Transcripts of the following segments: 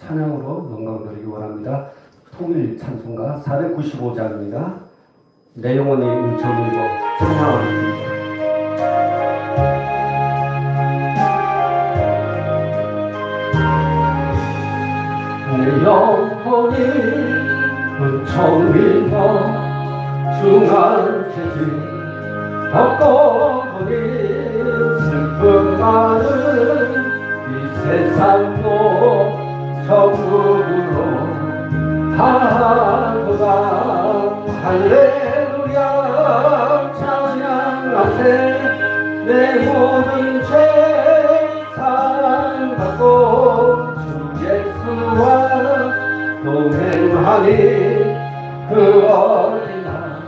찬양으로 영광 드리기 원합니다. 통일 찬송가 495장입니다. 내 영혼이 은총이고 찬양하겠습니다. 내 영혼이 은총이고 중한 죄지 헛고니 슬픔 많은 이 세상도 천국으로 하도다. 할렐루야 찬양하세. 내 모든 죄 사랑받고 주 예수와 동행하니 그 어린아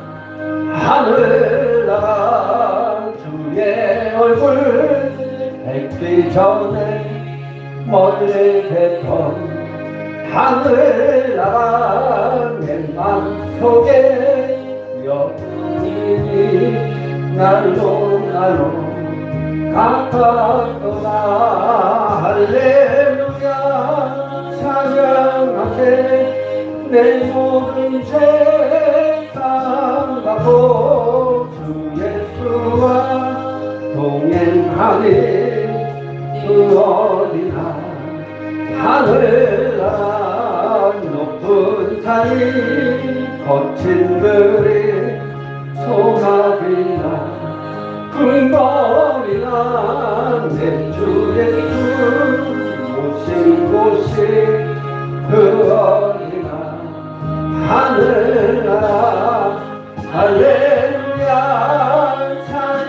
하늘나라. 주의 얼굴 뵙기 전에 멀리 뱉던 하늘나라 내 맘속에 여인이 날로 같았도다. 할렐루야 찬양하세. 내 모든 죄 사랑받고 주 예수와 동행하니 그 어디나 하늘나라. 높은 산이 거친 들이 소나기나 궁궐이나 내 주 예수 오신 곳이 그 어디나 하늘나라. 할렐루야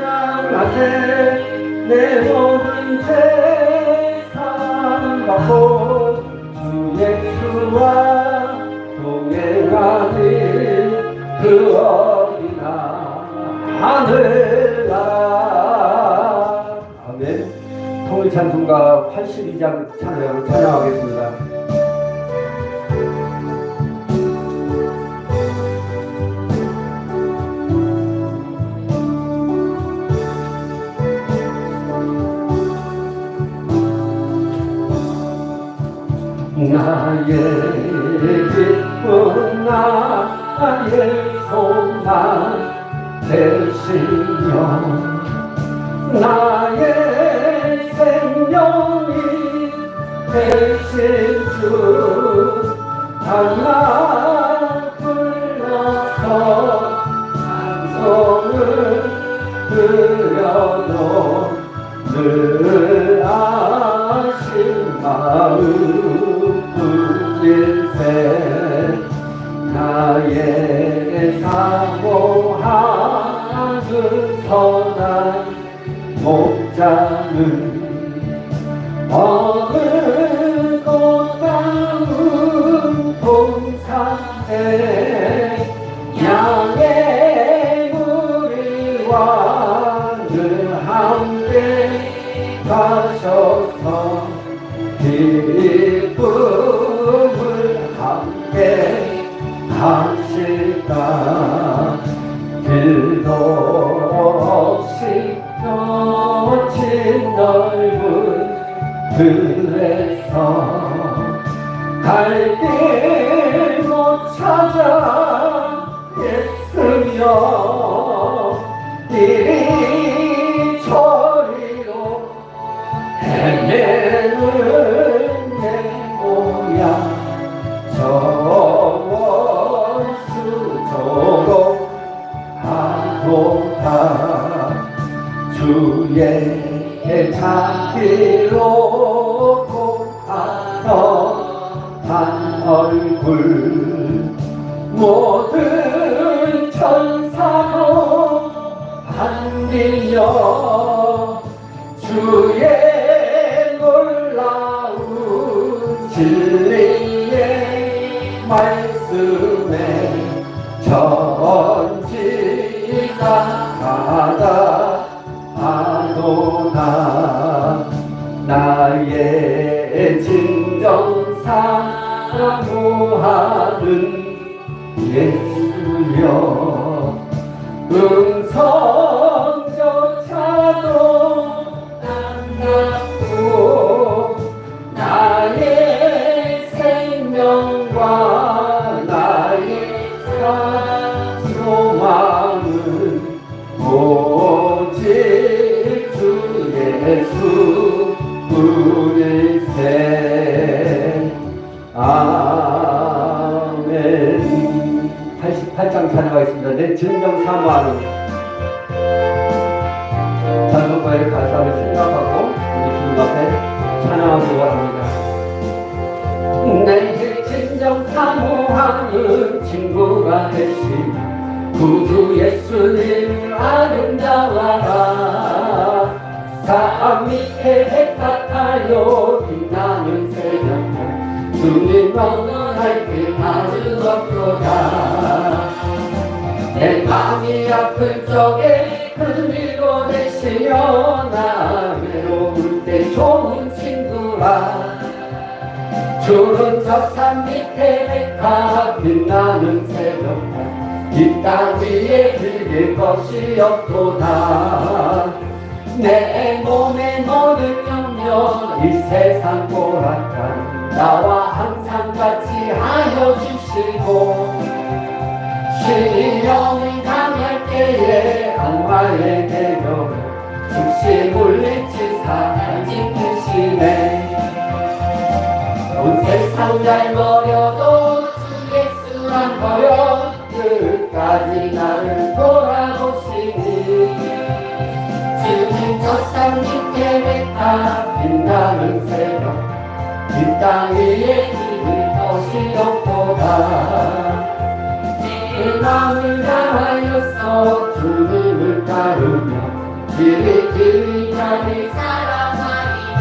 찬양하세. 내 모든 죄 사랑받고 주 예수와 동행하니 그 어디나 하늘나라. 아멘. 통일찬송가 82장 찬양하겠습니다. 나의 기쁨 나의 소망 되시며 나의 생명이 되신 주 하나 불러서 찬송을 드려도 늘 아신 마음 일세. 나에게 사모하는 선한 목자는 어느 곳 가운 동산에 양의 무리와 늘 함께 가셔서 기쁨을 함께 하실까. 길도 없이 펴진 넓은 들에서 갈 길 못 찾아 애쓰며 이리 저리로 헤매는 내 모양 저 원수조로 하도다. 주의 자기로 고하던 한 얼굴 모든 천사도 반기며 주의 놀라운 진리의 말씀에 전지가하다 하도다. 나의 진정 사모하는 예수여 음성조차도 안 갖고 나의 내 진정 사모하는 찬송가의 가사를 생각하고 우리 주님 앞에 찬양하기 바랍니다. 내 진정 사모하는 친구가 되신 구주 예수님 아름다워라. 삶 밑에 해 같아요 빛나는 새벽 주님 영원할 때 아주 없도다. 내 맘이 아플 적에 큰 위로 되시며 나 외로울 때 좋은 친구라. 주는 저 산 밑에 가 빛나는 새벽 이 땅 위에 즐길 것이 없도다. 내 몸의 모든 염려 이 세상 고락한 나와 항상 같이 하여 주시고 시련이 당할 때에 악마의 대결을 즉시 물리치사 지키시네. 온 세상 잘 버려도 주 예수만 버려 끝까지 나를 돌아보시니 주님 저 산 밑에 다 빛나는 새벽 이 땅 위에 기를 것이 없도다. 내 마음을 다하여서 주님을 따르며 길이 사랑하니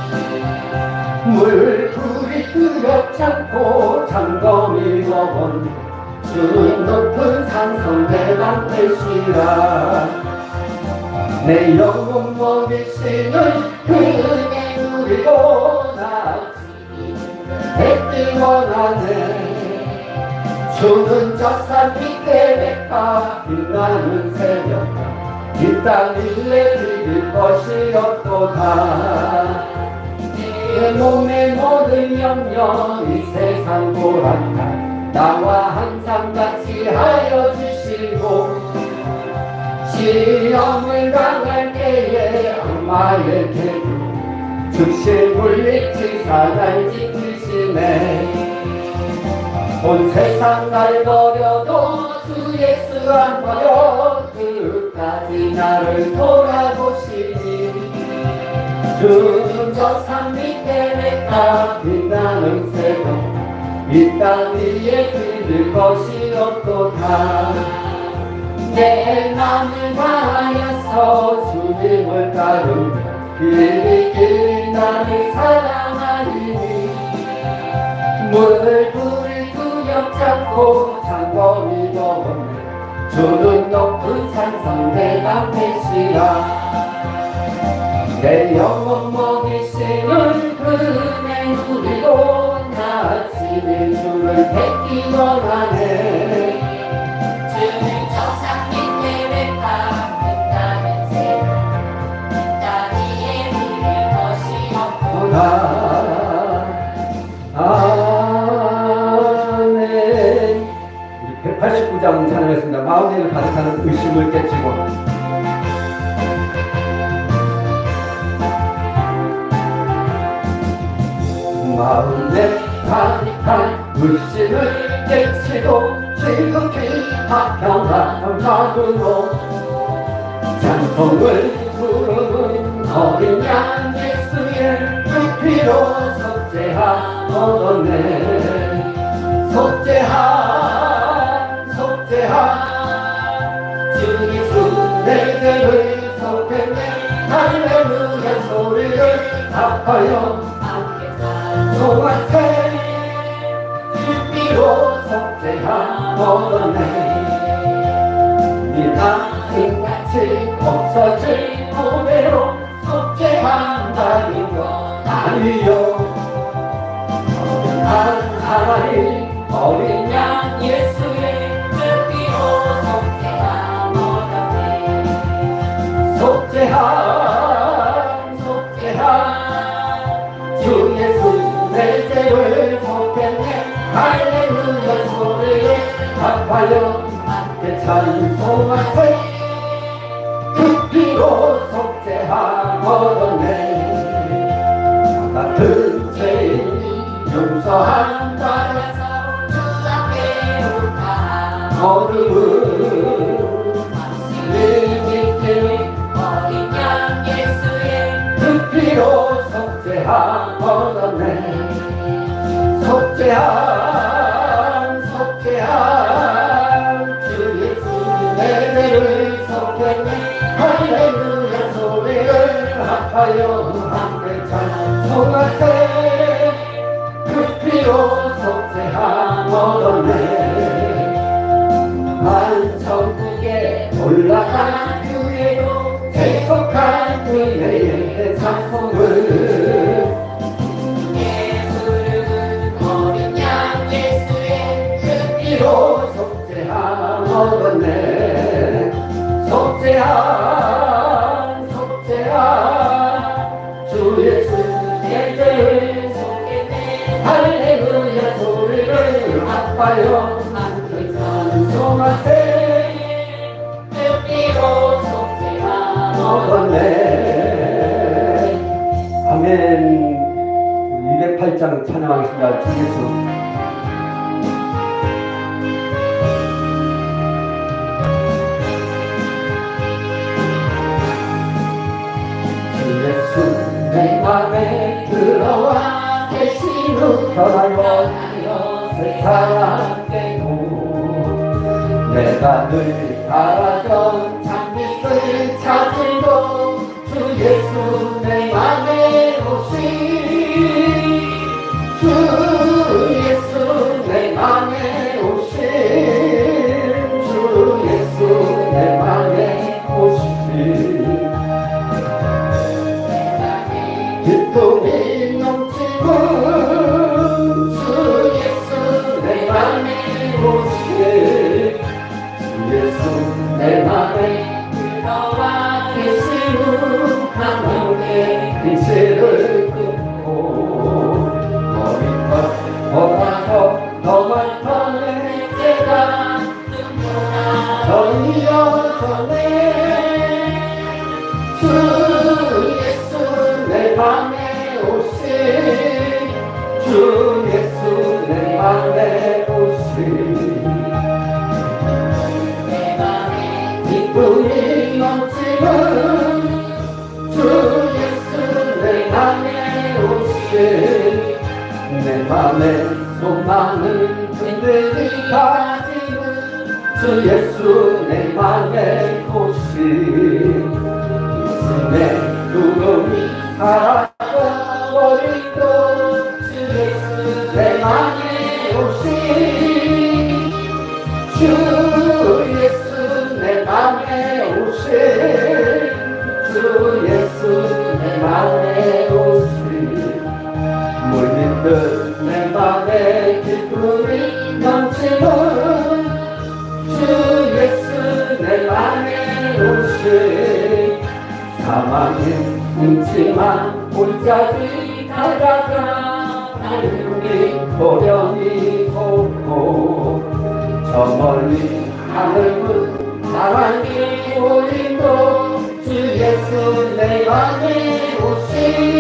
물불이 끄럽지 않고 장검이 먹었네. 주님 높은 산성 내 맘 되시라. 내 영혼 먹이시는 그 은혜 누리고 나 뵙기 원하네. 주는 저 산 밑에 백화 빛나는 새벽 이 땅 위에 비길 것이 없도다. 내 몸의 모든 염려 이 세상 고락한 나와 항상 같이 하여 주시고 시험을 당할 때에 악마의 계획 즉시 물리치사 날 지키시네. 온 세상 날 버려도 주 예수 안 버려 끝까지 나를 돌아보시니 주는 저 산 밑에 내가 빛나는 새벽 이 땅 위에 빌릴 것이 없도다. 내 맘을 다하여서 주님을 따르며 길이 나를 사랑하리니 물불이 두렵지 않고 장검이 먹었네. 주는 높은 산성 내가 되시라. 내 영혼 먹이시는 그 은혜 누리고 나 아침에 주를 뵙기 원하네. 주는 저 산 밑에 백화 빛나는 새벽 이 땅 위에 비길 것이 없구나. 아멘. 우리 189장 찬양했습니다. 마음에 가득하는 의심을 깨치고 마음에 가득한 의심을 깨치고 지극히 화평한 마음으로 찬송을 부르는 어린 양 예수의 그 피로 속죄하오네. 속죄한 주 예수 내 죄를 속했네. 할렐루야 소리를 합하여 소환새 주비로 속죄하오네. 네가 인같이 없어질 고배로 속죄한다는 것 아니요. 하나님 어린 양 예수의 그 피로 속죄하오네. 속죄한 주 예수 내 죄를 속했네. 할렐루야 소리를 합하여 함께 찬송하세. 그 피로 속죄하오네. 같은 죄인 용서한다면서 주 앞에 옳다. 어둠은 속죄한 속죄한 주 예수 내 죄를 속했네 할렐루야 소리를 합하여 함께 찬송하세 그 피로 속죄함 얻었네 만천국에 올라간 그에도 계속한 그의 찬송을 속죄함 얻었네 속죄한 속죄한 주 예수 내 죄를 속했네 할렐루야 소리를 합하여 함께 찬송하세 그 피로 속죄함 얻었네 아멘 208장 찬양하겠습니다 주 예수 내 맘에 들어와 계시는 변하여 새 사람 되고 내가 늘 바라던 참빛을 찾으고 주 예수 내 맘에 오신 주 예수 내 맘에 오신 주 예수 내 맘에 오신 기쁨이 넘치고 주 예수 내 맘에 오시네 주 예수 내 맘에 들어와 계시는 하나님의 빛을 끊고 머리껏 더가서 너만 터내 제가 전이여 전에 주 예수 내 맘에 오신 주 예수 내 맘에 오신 내 맘에 기쁨이 넘치는 주 예수 내 맘에 오신 내 맘에 소망을 흔들리 가지는 주 예수 내 맘에 오신 내 구름이 사라져버리고 주 예수 내 맘에 오신 주 예수 내 맘에 오신 주 예수 내 맘에 오신 물든 듯 내 맘에 기쁨이 넘치는 주 예수 내 맘에 오신 사망은 뭉치만 혼자지 가다가 나를 호련히 돕고 저 멀리 하늘은 사랑이 보이고 주 예수 내 맘에 오신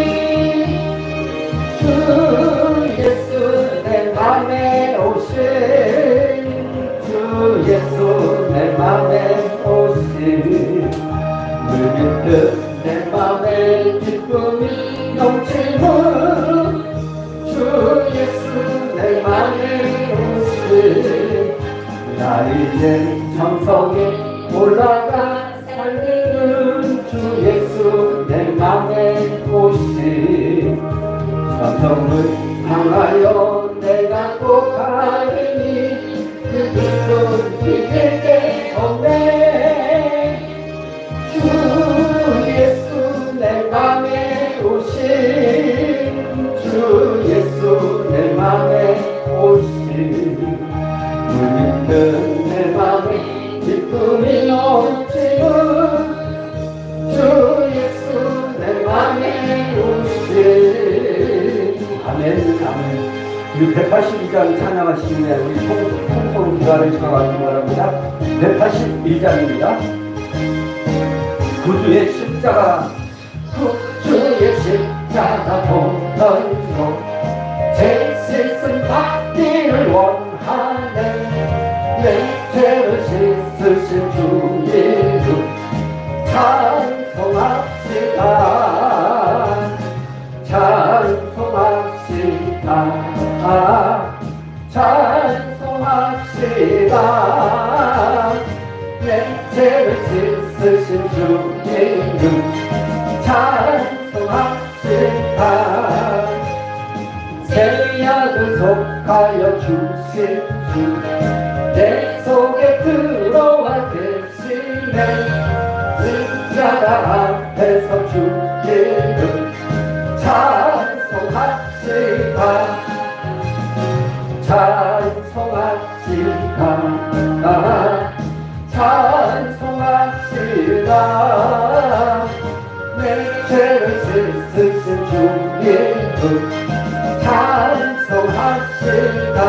주 예수 내 맘에 오신 주 예수 내 맘에 오신 물든 듯 내 맘에 기쁨이 넘치는 주 예수 내 맘에 오신 나 이제 정성에 올라가 살리는 주 예수 내 맘에 오신 천성을 향하여 내가 꼭 가리니 그 길은 이길 게 없네 주 예수 내 맘에 오신 주 예수 내 맘에 오신 물든 내 맘에 기쁨이 넘치는 주 예수 내 맘에 오신 아멘 아멘 우리 182장 찬양하시면 우리 통성 기도하는 시간을 바랍니다 181장입니다 구주의 십자가 구주의 십자가 보혈로 제 실승 받기를 원하네 내 죄를 씻으신 주 이름 찬송합시다 찬송합시다 찬송합시다. 내 죄를 씻으신 주님 찬송합시다. 새 약을 속하여 주신 주 내 속에 들어와 계시네. 십자가 앞에서 주님을 찬송합시다. 찬송합시다. 찬송합시다. 내 죄를 씻으신 주님을 찬송합시다.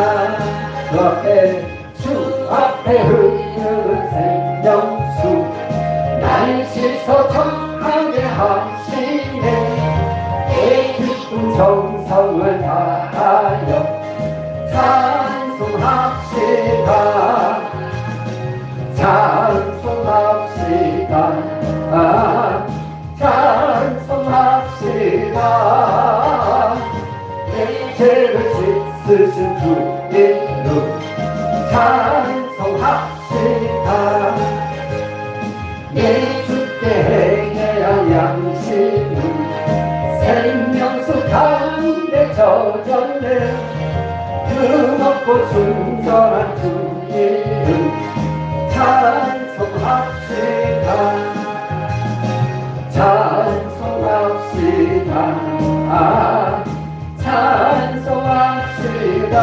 주 앞에 흐르는 생명수 날 씻어 정하게 하시네. 이 기쁜 정성을 다하여 찬송합시다. 찬송합시다. 찬송합시다. 내 죄를 씻으신 주님을 찬송합시다. 내 주께 행해야 양식은 생명수 가운데 젖었네. 금없고 순전한 주님을 찬송합시다. 찬송합시다. 찬송합시다.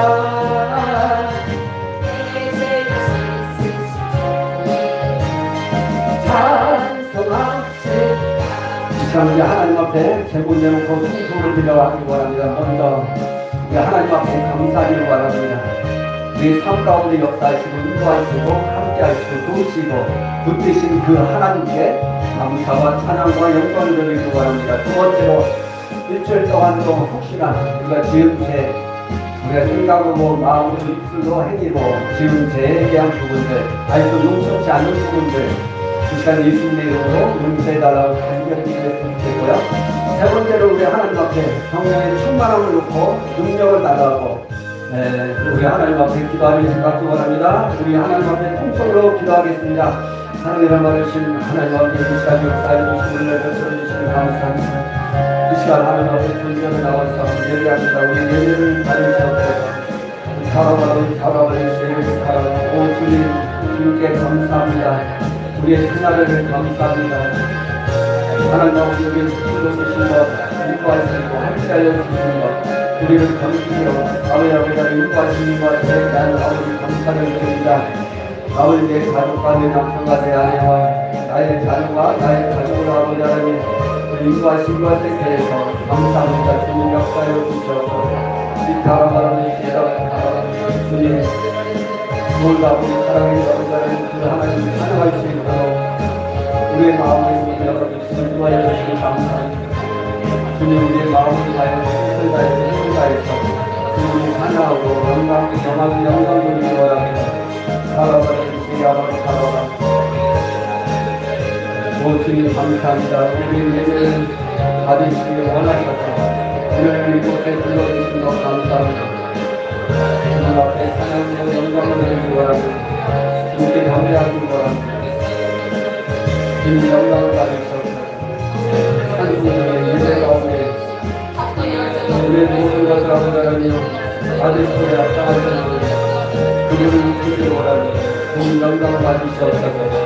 찬송합시다. 하나님 앞에 제본 내놓고 순서를 빌려하기 바랍니다. 먼저 하나님 앞에 감사하기를 바랍니다. 우리 삶 가운데 역사하시고 인도하시고 함께하시고 도우시고 붙드신 그 하나님께 감사와 찬양과 영광을 드리기 바랍니다. 두 번째로 일주일 동안도 혹시나 우리가 지은 죄, 우리가 생각으로 마음으로 입술로 행위로 지은 죄에 대한 부분들, 아직도 용서치 않는 부분들 이 시간 예수님의 이름으로 용서해달라고 간절히 기도했으면 좋겠고요. 세 번째로 우리 하나님 앞에 성령의 충만함을 놓고 능력을 달라고 우리 하나님 앞에 기도하는 생각도 원합니다. 우리 하나님 앞에 통성으로 기도하겠습니다. 하나님을 받으신 하나님 앞에 이 시간 역사해 주시는 은혜를 베풀어 주시니 감사합니다. 이 시간 하나님 앞에 존재로 나와서 예배합니다. 우리 예배를 받으시옵소서. 오 주님, 주님께 감사합니다. 우리의 생활을 감사합니다. 하나님 아버지 우리를 불러주신 것, 인도하시는 것, 함께하여 주시는 것, 우리를 감기며 아버지 아버지를 인도하시는 것에 대한 아버지 감사를 드립니다. 아버지 내 가족과 내 남편과 내 아내와 나의 자녀와 나의 가족을 아버지 하나님 인도하신 것에 대해서 감사합니다. 주님 역사해 주시옵소서. 이 다라바라는 주님 모두 아버지 사랑의 아버지 하나님 그 하나님을 찬양할 수 있도록 우리의 마음을 열어주시고 인도하여 주시기 감사합니다. 주님 우리의 마음을 다해서 힘을 다해서 힘을 다해서 주님을 찬양하고 영광 돌리기 원합니다. 살아가는 주의 아버지 살아가 오 주님 감사합니다. 우리의 예배를 받으시기 원하셔서 우리를 이곳에 불러주신 것 감사합니다. 주님 앞에 찬양과 영광을 드리기 원합니다. 주님께 감사하기 원합니다. 주님 영광을 받으셔서 하나님의 예배 가운데 우리의 모든 것을 하나님 받으시기에 합당하신 그분을 주시기 원합니다. 주님 영광을 받으시옵소서.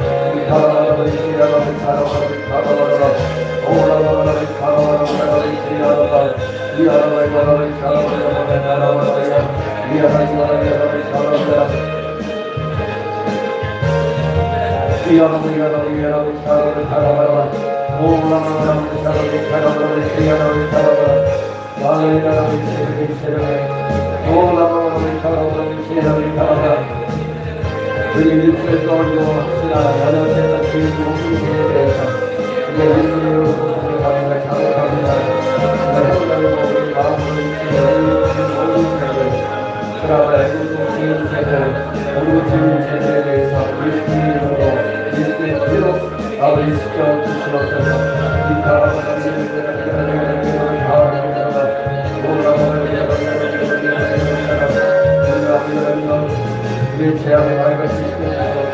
주님 일주일 동안도 혹시나 연합해서 주인 모든 것에 대해서 우리가 예수님으로 복음을 받는 걸 자각합니다. 우리가 해보자는 우리 마음으로 주인 모든 죄들 그러나 주인 죄들 모든 주인 죄들에 대해서 예수님으로 예수의 피로 아버지 지켜주시옵소서. 이 가라바라는 우리의 죄악의 말과 지식을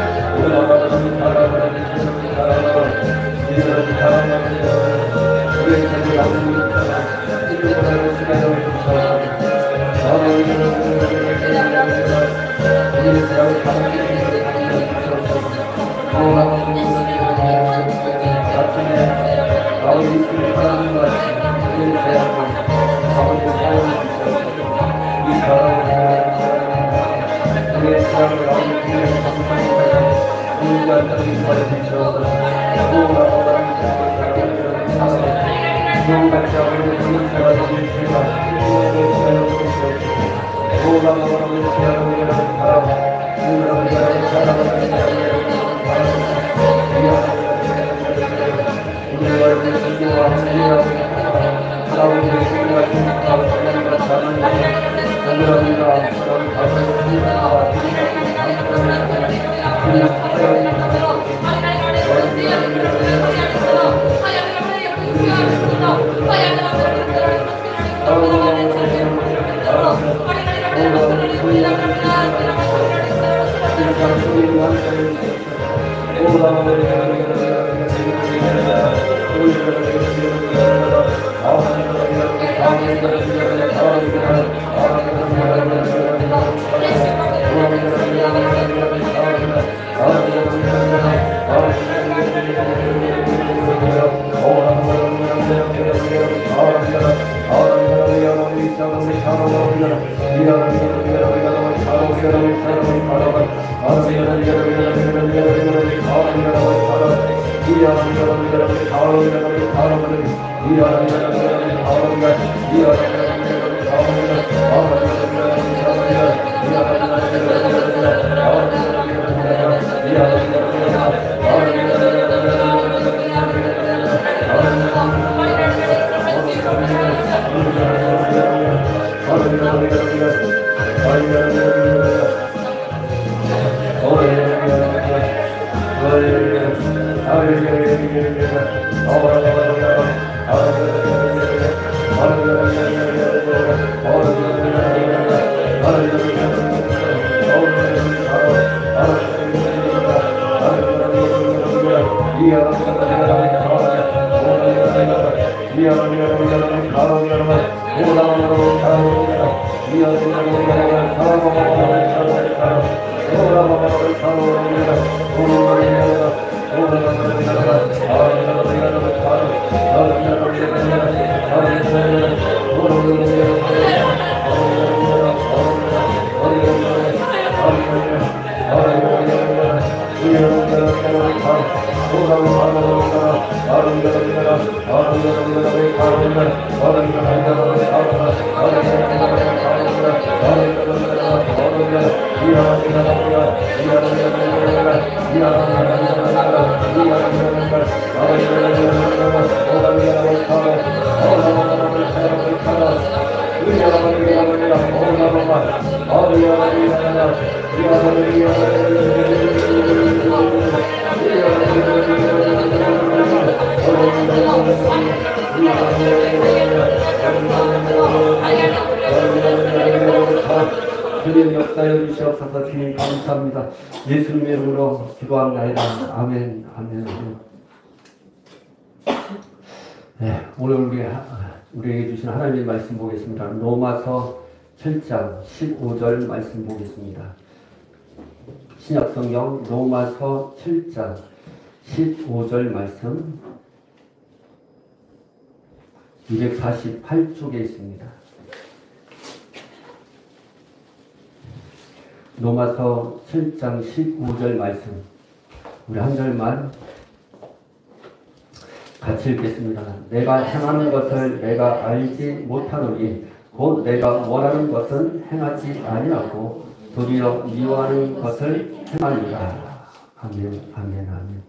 주님 역사여 주시옵소서. 주님 감사합니다. 예수님의 이름으로 기도합니다. 아멘. 아멘. 네, 오늘 우리에게 주신 하나님의 말씀 보겠습니다. 로마서 7장 15절 말씀 보겠습니다. 신약성경 로마서 7장 15절 말씀 248쪽에 있습니다. 로마서 7장 15절 말씀 우리 한 절만 같이 읽겠습니다. 내가 행하는 것을 내가 알지 못하노니 곧 내가 원하는 것은 행하지 아니하고 도리어 미워하는 것을 행하리라. 아멘, 아멘, 아멘.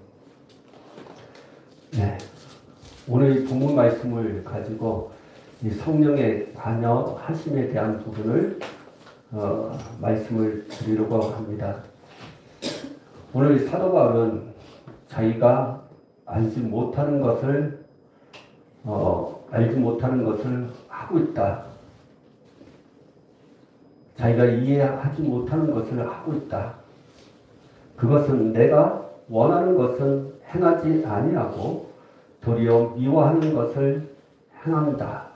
네, 오늘 이 본문 말씀을 가지고 이 성령의 관여하심에 대한 부분을 말씀을 드리려고 합니다. 오늘 사도 바울은 자기가 알지 못하는 것을 하고 있다. 자기가 이해하지 못하는 것을 하고 있다. 그것은 내가 원하는 것은 행하지 아니하고 도리어 미워하는 것을 행한다.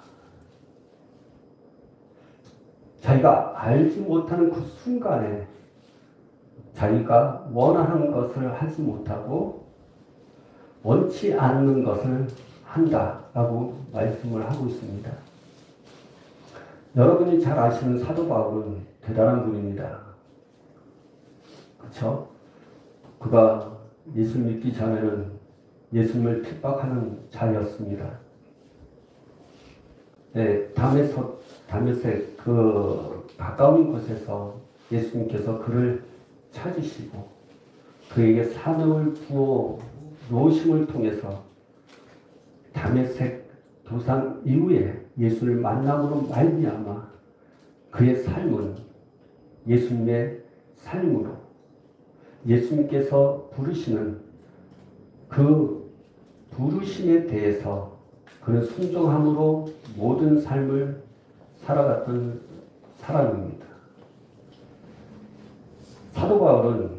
자기가 알지 못하는 그 순간에 자기가 원하는 것을 하지 못하고 원치 않는 것을 한다라고 말씀을 하고 있습니다. 여러분이 잘 아시는 사도 바울은 대단한 분입니다. 그렇죠? 그가 예수 믿기 전에는 예수님을 핍박하는 자였습니다. 네, 다메섹 그 가까운 곳에서 예수님께서 그를 찾으시고 그에게 사명을 부어 놓으심을 통해서 다메섹 도상 이후에 예수를 만남으로 말미암아 그의 삶은 예수님의 삶으로 예수님께서 부르시는 그 부르심에 대해서 그는 순종함으로 모든 삶을 살아갔던 사람입니다. 사도 바울은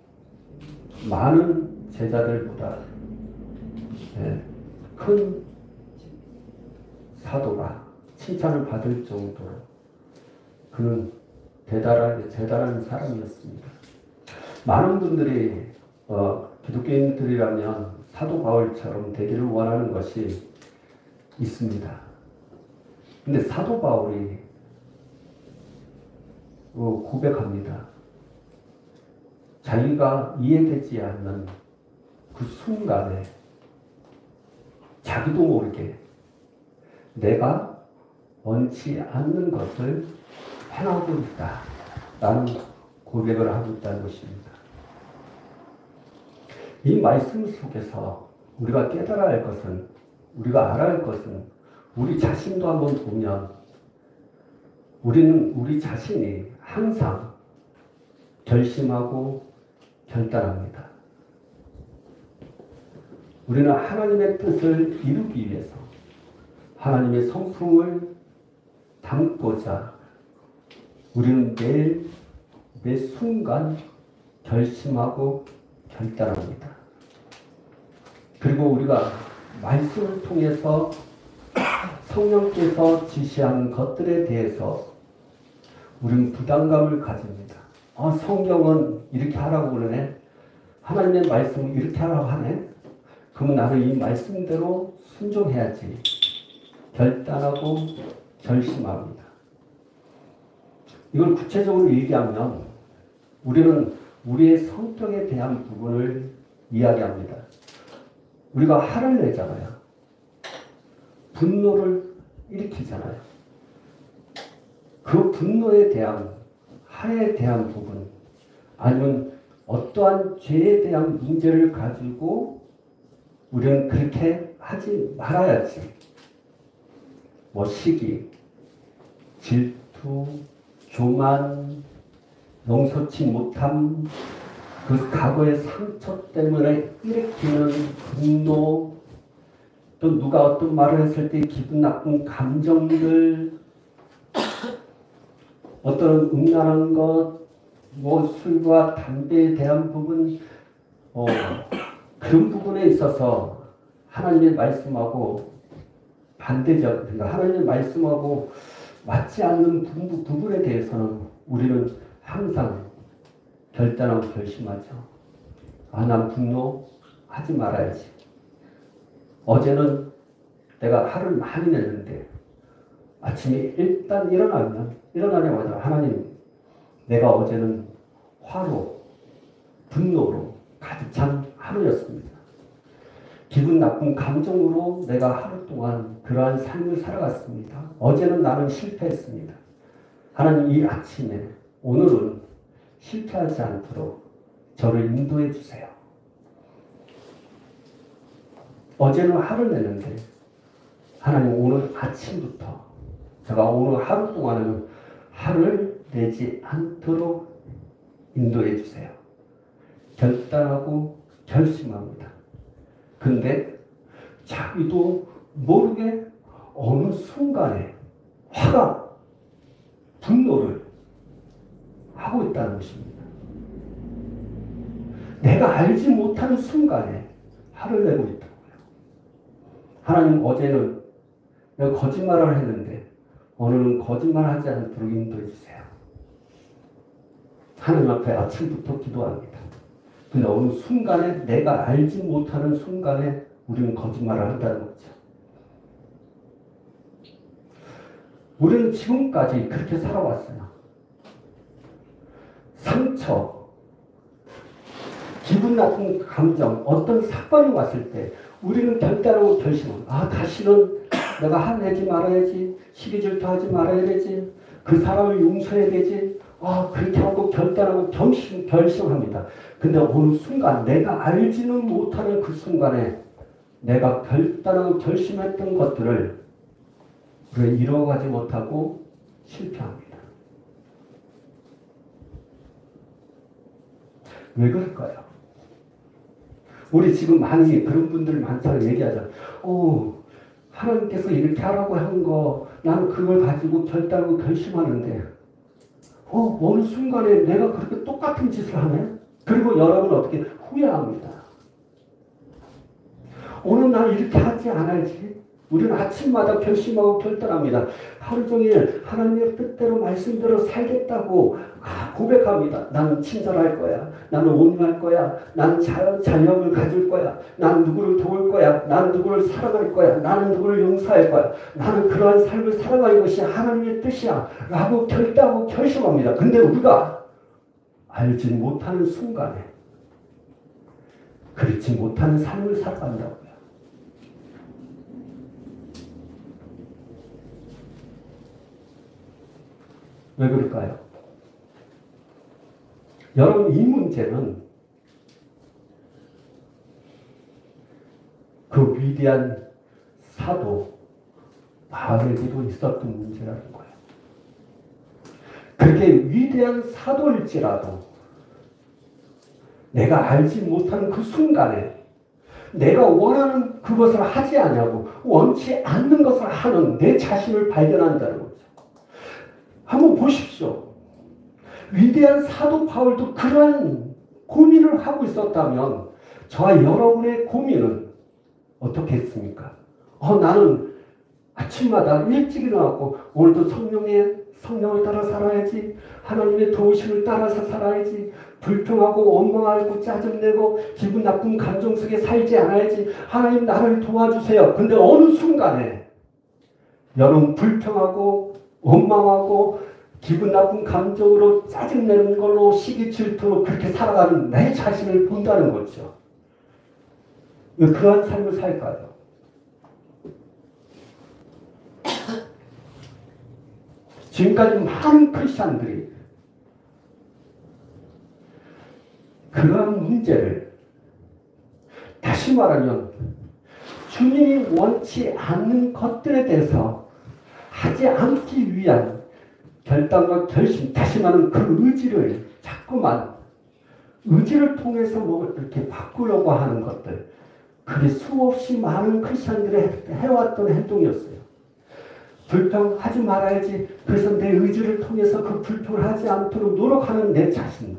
많은 제자들보다 큰 사도가 칭찬을 받을 정도로 그는 대단한 사람이었습니다. 많은 분들이 기독교인들이라면 사도 바울처럼 되기를 원하는 것이 있습니다. 근데 사도 바울이 고백합니다. 자기가 이해되지 않는 그 순간에 자기도 모르게 내가 원치 않는 것을 행하고 있다 라는 고백을 하고 있다는 것입니다. 이 말씀 속에서 우리가 깨달아야 할 것은, 우리가 알아야 할 것은 우리 자신도 한번 보면 우리는 우리 자신이 항상 결심하고 결단합니다. 우리는 하나님의 뜻을 이루기 위해서 하나님의 성품을 담고자 우리는 매일 매 순간 결심하고 결단합니다. 그리고 우리가 말씀을 통해서 성령께서 지시한 것들에 대해서 우리는 부담감을 가집니다. 성경은 이렇게 하라고 그러네. 하나님의 말씀은 이렇게 하라고 하네. 그러면 나는 이 말씀대로 순종해야지. 결단하고 결심합니다. 이걸 구체적으로 얘기하면 우리는 우리의 성격에 대한 부분을 이야기합니다. 우리가 화를 내잖아요. 분노를 일으키잖아요. 그 분노에 대한 화에 대한 부분 아니면 어떠한 죄에 대한 문제를 가지고 우리는 그렇게 하지 말아야지. 시기, 질투, 교만, 용서치 못함, 그 과거의 상처 때문에 일으키는 분노, 또 누가 어떤 말을 했을 때 기분 나쁜 감정들, 어떤 음란한 것, 술과 담배에 대한 부분, 그런 부분에 있어서 하나님의 말씀하고 반대적, 그러니까 하나님의 말씀하고 맞지 않는 부분에 대해서는 우리는 항상 결단하고 결심하죠. 난 분노하지 말아야지. 어제는 내가 화를 많이 냈는데 아침에 일단 일어나자마자 하나님, 내가 어제는 화로, 분노로 가득 찬 하루였습니다. 기분 나쁜 감정으로 내가 하루 동안 그러한 삶을 살아갔습니다. 어제는 나는 실패했습니다. 하나님, 이 아침에 오늘은 실패하지 않도록 저를 인도해 주세요. 어제는 화를 냈는데 하나님, 오늘 아침부터 제가 오늘 하루 동안은 화를 내지 않도록 인도해 주세요. 결단하고 결심합니다. 근데 자기도 모르게 어느 순간에 화가, 분노를 있다는 것입니다. 내가 알지 못하는 순간에 화를 내고 있다고요. 하나님, 어제는 내가 거짓말을 했는데 오늘은 거짓말하지 않도록 인도해 주세요. 하나님 앞에 아침부터 기도합니다. 근데 어느 순간에, 내가 알지 못하는 순간에 우리는 거짓말을 한다는 거죠. 우리는 지금까지 그렇게 살아왔어요. 상처, 기분 나쁜 감정, 어떤 사건이 왔을 때 우리는 결단하고 결심을, 다시는 내가 화내지 말아야지, 시기 질투하지 말아야 되지, 그 사람을 용서해야 되지, 그렇게 하고 결단하고 결심합니다. 근데 어느 순간, 내가 알지는 못하는 그 순간에 내가 결단하고 결심했던 것들을 우리가 이루어가지 못하고 실패합니다. 왜 그럴까요? 우리 지금 많이 그런 분들 많다고 얘기하잖아요. 하나님께서 이렇게 하라고 한 거, 나는 그걸 가지고 결단하고 결심하는데, 어느 순간에 내가 그렇게 똑같은 짓을 하네? 그리고 여러분 어떻게 후회합니다. 오늘 난 이렇게 하지 않아야지. 우리는 아침마다 결심하고 결단합니다. 하루 종일 하나님의 뜻대로 말씀대로 살겠다고 고백합니다. 나는 친절할 거야. 나는 온유할 거야. 나는 자녀를 가질 거야. 나는 누구를 도울 거야. 나는 누구를 사랑할 거야. 나는 누구를 용서할 거야. 나는 그러한 삶을 살아가는 것이 하나님의 뜻이야. 라고 결단하고 결심합니다. 근데 우리가 알지 못하는 순간에 그렇지 못하는 삶을 살아간다고요. 왜 그럴까요? 여러분, 이 문제는 그 위대한 사도 바울에게도 있었던 문제라는 거예요. 그게 위대한 사도일지라도 내가 알지 못하는 그 순간에 내가 원하는 그것을 하지 않냐고, 원치 않는 것을 하는 내 자신을 발견한다는 거죠. 한번 보십시오. 위대한 사도 바울도 그러한 고민을 하고 있었다면 저와 여러분의 고민은 어떻게 했습니까? 나는 아침마다 일찍 일어나고 오늘도 성령을 따라 살아야지, 하나님의 도우심을 따라서 살아야지, 불평하고 원망하고 짜증내고 기분 나쁜 감정 속에 살지 않아야지, 하나님 나를 도와주세요. 근데 어느 순간에 여러분 불평하고 원망하고 기분 나쁜 감정으로 짜증내는 걸로 시기 질투로 그렇게 살아가는 내 자신을 본다는 거죠. 왜 그러한 삶을 살까요? 지금까지 많은 크리스찬들이 그러한 문제를, 다시 말하면 주님이 원치 않는 것들에 대해서 하지 않기 위한 결단과 결심, 다시 말하면 그 의지를 자꾸만 의지를 통해서 이렇게 바꾸려고 하는 것들, 그게 수없이 많은 크리스찬들이 해왔던 행동이었어요. 불평하지 말아야지. 그래서 내 의지를 통해서 그 불평을 하지 않도록 노력하는 내 자신.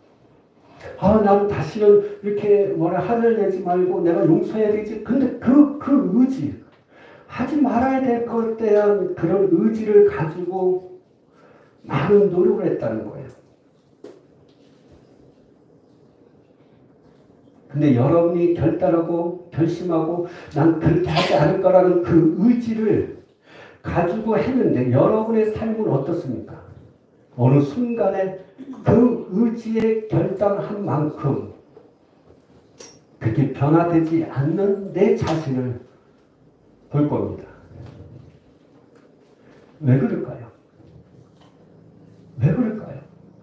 난 다시는 이렇게 화를 내지 말고 내가 용서해야 되지. 근데 그 의지, 하지 말아야 될 것에 대한 그런 의지를 가지고 많은 노력을 했다는 거예요. 근데 여러분이 결단하고 결심하고 난 그렇게 하지 않을 거라는 그 의지를 가지고 했는데 여러분의 삶은 어떻습니까? 어느 순간에 그 의지에 결단한 만큼 그렇게 변화되지 않는 내 자신을 볼 겁니다. 왜 그럴까요? 왜 그럴까요?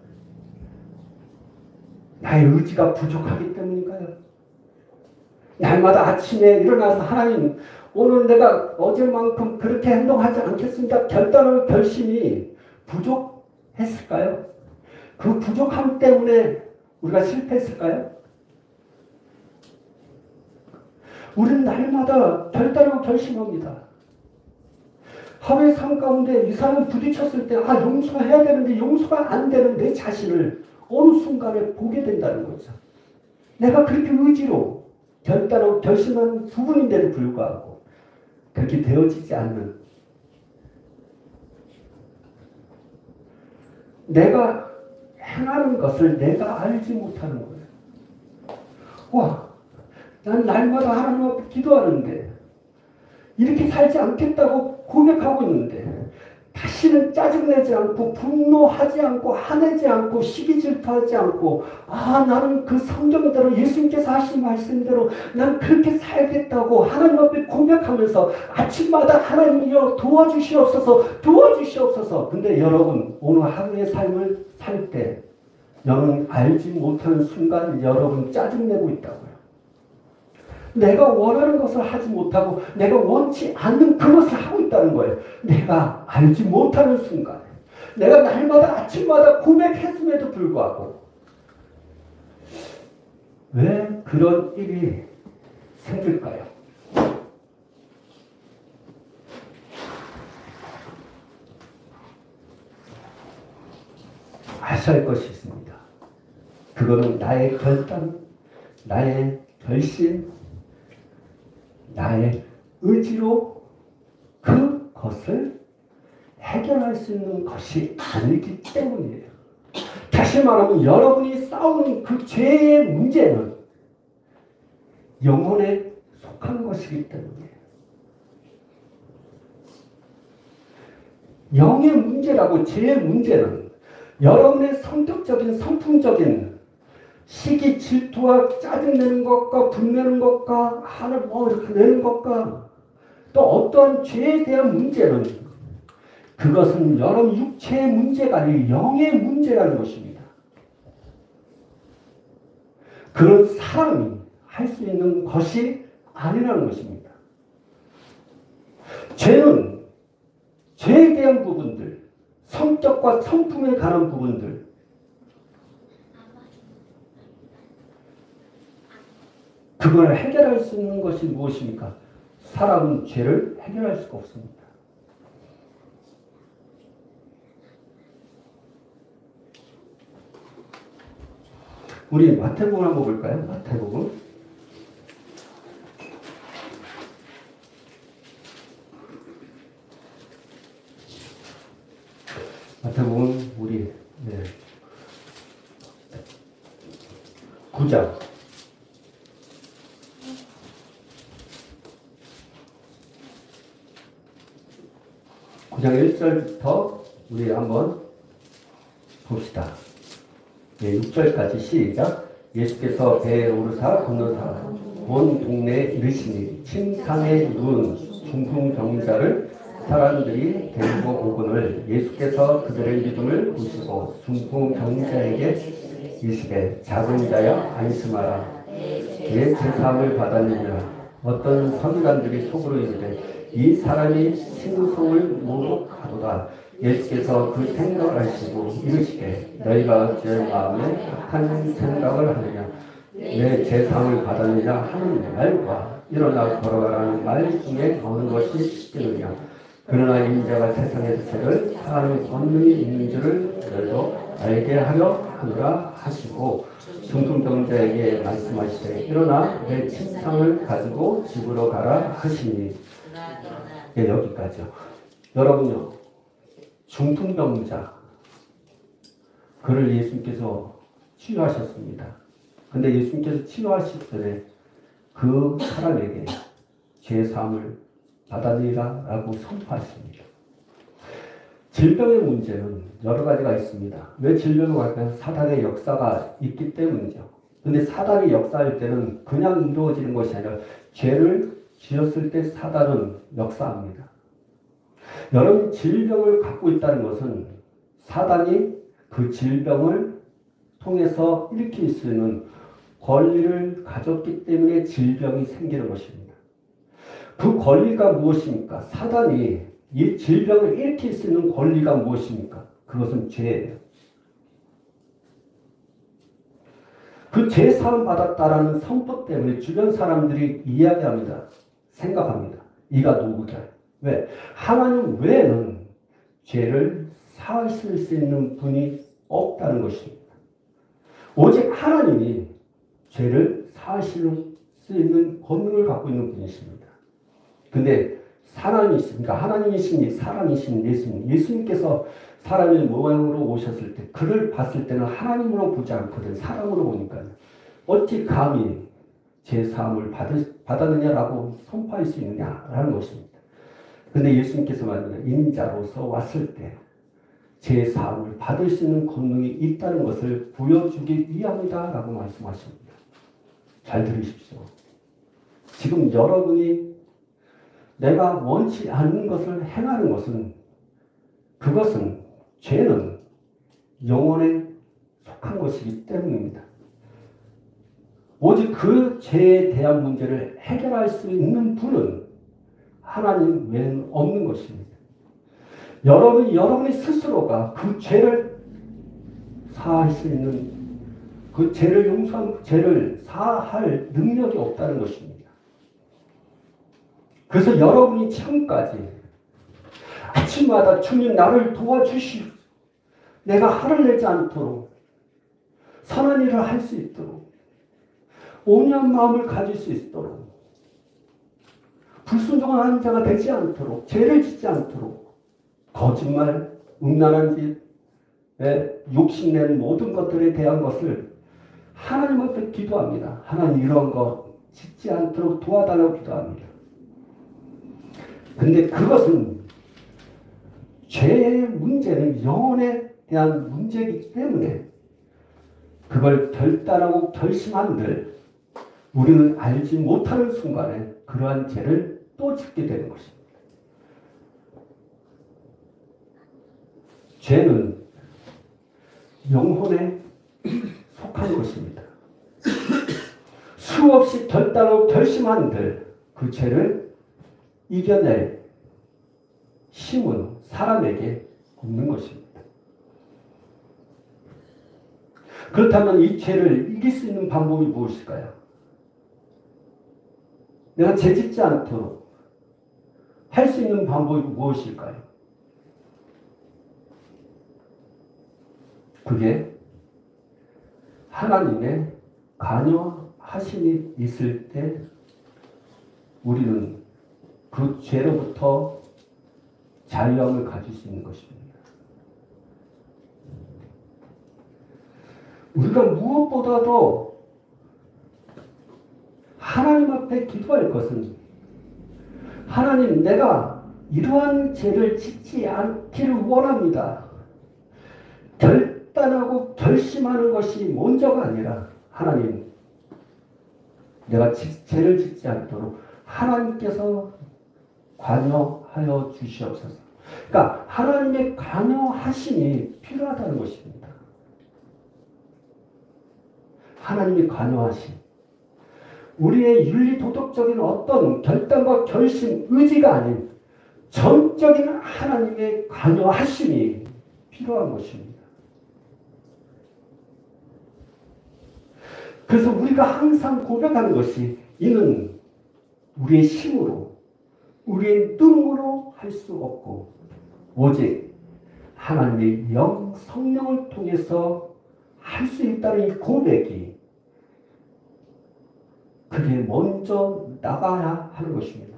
나의 의지가 부족하기 때문인가요? 날마다 아침에 일어나서 하나님, 오늘 내가 어제만큼 그렇게 행동하지 않겠습니다. 결단할 결심이 부족했을까요? 그 부족함 때문에 우리가 실패했을까요? 우리는 날마다 결단하고 결심합니다. 하루의 삶 가운데 이 사람을 부딪혔을 때 용서해야 되는데 용서가 안 되는 내 자신을 어느 순간에 보게 된다는 거죠. 내가 그렇게 의지로 결단하고 결심한 부분인데도 불구하고 그렇게 되어지지 않는, 내가 행하는 것을 내가 알지 못하는 거예요. 와, 난 날마다 하나님 앞에 기도하는데 이렇게 살지 않겠다고 고백하고 있는데 다시는 짜증내지 않고 분노하지 않고 화내지 않고 시기 질투하지 않고, 나는 그 성경대로 예수님께서 하신 말씀대로 난 그렇게 살겠다고 하나님 앞에 고백하면서 아침마다 하나님이여 도와주시옵소서 도와주시옵소서. 근데 여러분 오늘 하루의 삶을 살 때 여러분 알지 못하는 순간 여러분 짜증내고 있다고요. 내가 원하는 것을 하지 못하고 내가 원치 않는 그것을 하고 있다는 거예요. 내가 알지 못하는 순간에 내가 날마다 아침마다 고백했음에도 불구하고 왜 그런 일이 생길까요? 아셔야 할 것이 있습니다. 그거는 나의 결단, 나의 결심, 나의 의지로 그것을 해결할 수 있는 것이 아니기 때문이에요. 다시 말하면 여러분이 싸우는 그 죄의 문제는 영혼에 속한 것이기 때문이에요. 영의 문제라고, 죄의 문제는 여러분의 성격적인, 성품적인 시기, 질투와 짜증내는 것과 분내는 것과 화를 이렇게 내는 것과 또 어떠한 죄에 대한 문제는 그것은 여러분 육체의 문제가 아니고 영의 문제라는 것입니다. 그런 사람이 할 수 있는 것이 아니라는 것입니다. 죄는 죄에 대한 부분들, 성격과 성품에 관한 부분들, 그걸 해결할 수 있는 것이 무엇입니까? 사람은 죄를 해결할 수가 없습니다. 우리 마태복음 한번 볼까요? 마태복음. 마태복음 우리 9장. 9장 1절부터 우리 한번 봅시다. 6절까지 시작. 예수께서 배에 오르사 건너사 온 동네에 이르시니 침상에 누운 중풍병자를 사람들이 데리고 오거늘 예수께서 그들의 믿음을 보시고 중풍병자에게 이르시되 작은 자여 안심하라 내 제사함을 받았느니라. 어떤 서기관들이 속으로 이르되 이 사람이 신성을 모독하도다. 예수께서 그 생각을 하시고 이르시되 너희가 어찌 마음에 악한 생각을 하느냐. 내 제사함을 받았느냐 하는 말과 일어나 걸어가라는 말 중에 어느 것이 쉽겠느냐. 그러나 인자가 세상에서 죄를 사하는 권능이 있는 줄을 너희도 알게 하려 하노라 하시고 중풍병자에게 말씀하시되 일어나 내 침상을 가지고 집으로 가라 하시니. 여기까지요. 여러분요, 중풍병자 그를 예수님께서 치료하셨습니다. 근데 예수님께서 치료하실 때 그 사람에게 죄사함을 받아들이라 라고 선포하십니다. 질병의 문제는 여러 가지가 있습니다. 왜 질병을 할까요? 사단의 역사가 있기 때문이죠. 근데 사단이 역사할 때는 그냥 이루어지는 것이 아니라 죄를 지었을 때 사단은 역사합니다. 여러분 질병을 갖고 있다는 것은 사단이 그 질병을 통해서 일으킬 수 있는 권리를 가졌기 때문에 질병이 생기는 것입니다. 그 권리가 무엇입니까? 사단이 이 질병을 일으킬 수 있는 권리가 무엇입니까? 그것은 죄예요. 그 죄 사함 받았다라는 선포 때문에 주변 사람들이 이야기합니다. 생각합니다. 이가 누구냐? 왜? 하나님 외에는 죄를 사하실 수 있는 분이 없다는 것입니다. 오직 하나님이 죄를 사하실 수 있는 권능을 갖고 있는 분이십니다. 근데 사람이십니까? 하나님이신 사람이신 예수님께서 사람의 모양으로 오셨을 때 그를 봤을 때는 하나님으로 보지 않거든. 사람으로 보니까요. 어찌 감히 제 사함을 받았느냐라고 선포할 수 있느냐라는 것입니다. 근데 예수님께서 말합니다. 인자로서 왔을 때 제 사함을 받을 수 있는 권능이 있다는 것을 보여주기 위함이다라고 말씀하십니다. 잘 들으십시오. 지금 여러분이 내가 원치 않는 것을 행하는 것은 그것은 죄는 영혼에 속한 것이기 때문입니다. 오직 그 죄에 대한 문제를 해결할 수 있는 분은 하나님 외에는 없는 것입니다. 여러분이 스스로가 그 죄를 사할 수 있는 그 죄를 용서한 죄를 사할 능력이 없다는 것입니다. 그래서 여러분이 지금까지 아침마다 주님 나를 도와주시오. 내가 화를 내지 않도록 선한 일을 할 수 있도록 온유한 마음을 가질 수 있도록 불순종한 자가 되지 않도록 죄를 짓지 않도록 거짓말, 음란한 짓, 욕심낸 모든 것들에 대한 것을 하나님 앞에 기도합니다. 하나님 이런 거 짓지 않도록 도와달라고 기도합니다. 근데 그것은 죄의 문제는 영혼에 대한 문제이기 때문에 그걸 결단하고 결심한들 우리는 알지 못하는 순간에 그러한 죄를 또 짓게 되는 것입니다. 죄는 영혼에 속한 것입니다. 수없이 결단하고 결심한들 그 죄를 이겨낼 힘은 사람에게 없는 것입니다. 그렇다면 이 죄를 이길 수 있는 방법이 무엇일까요? 내가 죄 짓지 않도록 할 수 있는 방법이 무엇일까요? 그게 하나님의 관여하심이 있을 때 우리는 그 죄로부터 자유함을 가질 수 있는 것입니다. 우리가 무엇보다도 하나님 앞에 기도할 것은 하나님 내가 이러한 죄를 짓지 않기를 원합니다. 결단하고 결심하는 것이 먼저가 아니라 하나님 내가 죄를 짓지 않도록 하나님께서 관여하여 주시옵소서. 그러니까 하나님의 관여하심이 필요하다는 것입니다. 하나님의 관여하심. 우리의 윤리도덕적인 어떤 결단과 결심, 의지가 아닌 전적인 하나님의 관여하심이 필요한 것입니다. 그래서 우리가 항상 고백하는 것이 이는 우리의 힘으로, 우리의 능으로 할 수 없고 오직 하나님의 영, 성령을 통해서 할 수 있다는 이 고백이 그게 먼저 나가야 하는 것입니다.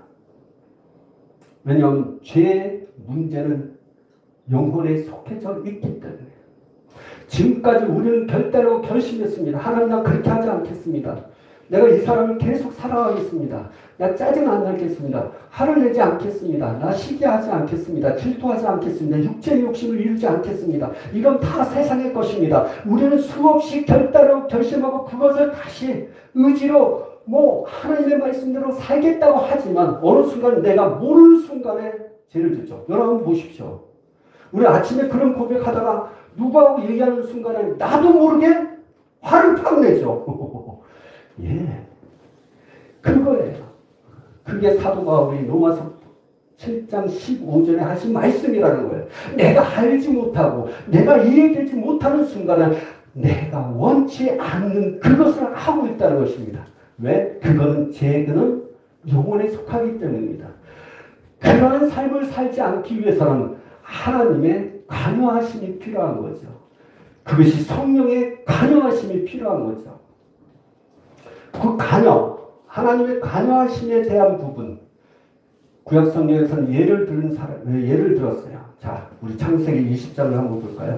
왜냐하면 죄의 문제는 영혼에 속해져 있기 때문에 지금까지 우리는 결단하고 결심했습니다. 하나님 나 그렇게 하지 않겠습니다. 내가 이 사람을 계속 사랑하겠습니다. 나 짜증 안 나겠습니다. 화를 내지 않겠습니다. 나 시기하지 않겠습니다. 질투하지 않겠습니다. 육체의 욕심을 이루지 않겠습니다. 이건 다 세상의 것입니다. 우리는 수없이 결단하고 결심하고 그것을 다시 의지로 하나님의 말씀대로 살겠다고 하지만 어느 순간 내가 모르는 순간에 죄를 짓죠. 여러분 보십시오. 우리 아침에 그런 고백하다가 누구하고 얘기하는 순간에 나도 모르게 화를 팍 내죠. 예, 그거예요. 그게 사도 바울이 로마서 7장 15절에 하신 말씀이라는 거예요. 내가 알지 못하고 내가 이해되지 못하는 순간에 내가 원치 않는 그것을 하고 있다는 것입니다. 왜? 그거는 죄는 영혼에 속하기 때문입니다. 그러한 삶을 살지 않기 위해서는 하나님의 관여하심이 필요한 거죠. 그것이 성령의 관여하심이 필요한 거죠. 그 관여, 하나님의 관여하심에 대한 부분, 구약 성경에서는 예를 들었어요. 자, 우리 창세기 20장을 한번 볼까요?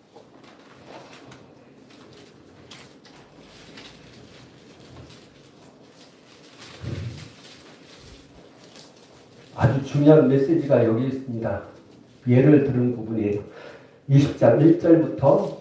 아주 중요한 메시지가 여기 있습니다. 예를 들은 부분이에요. 20장 1절부터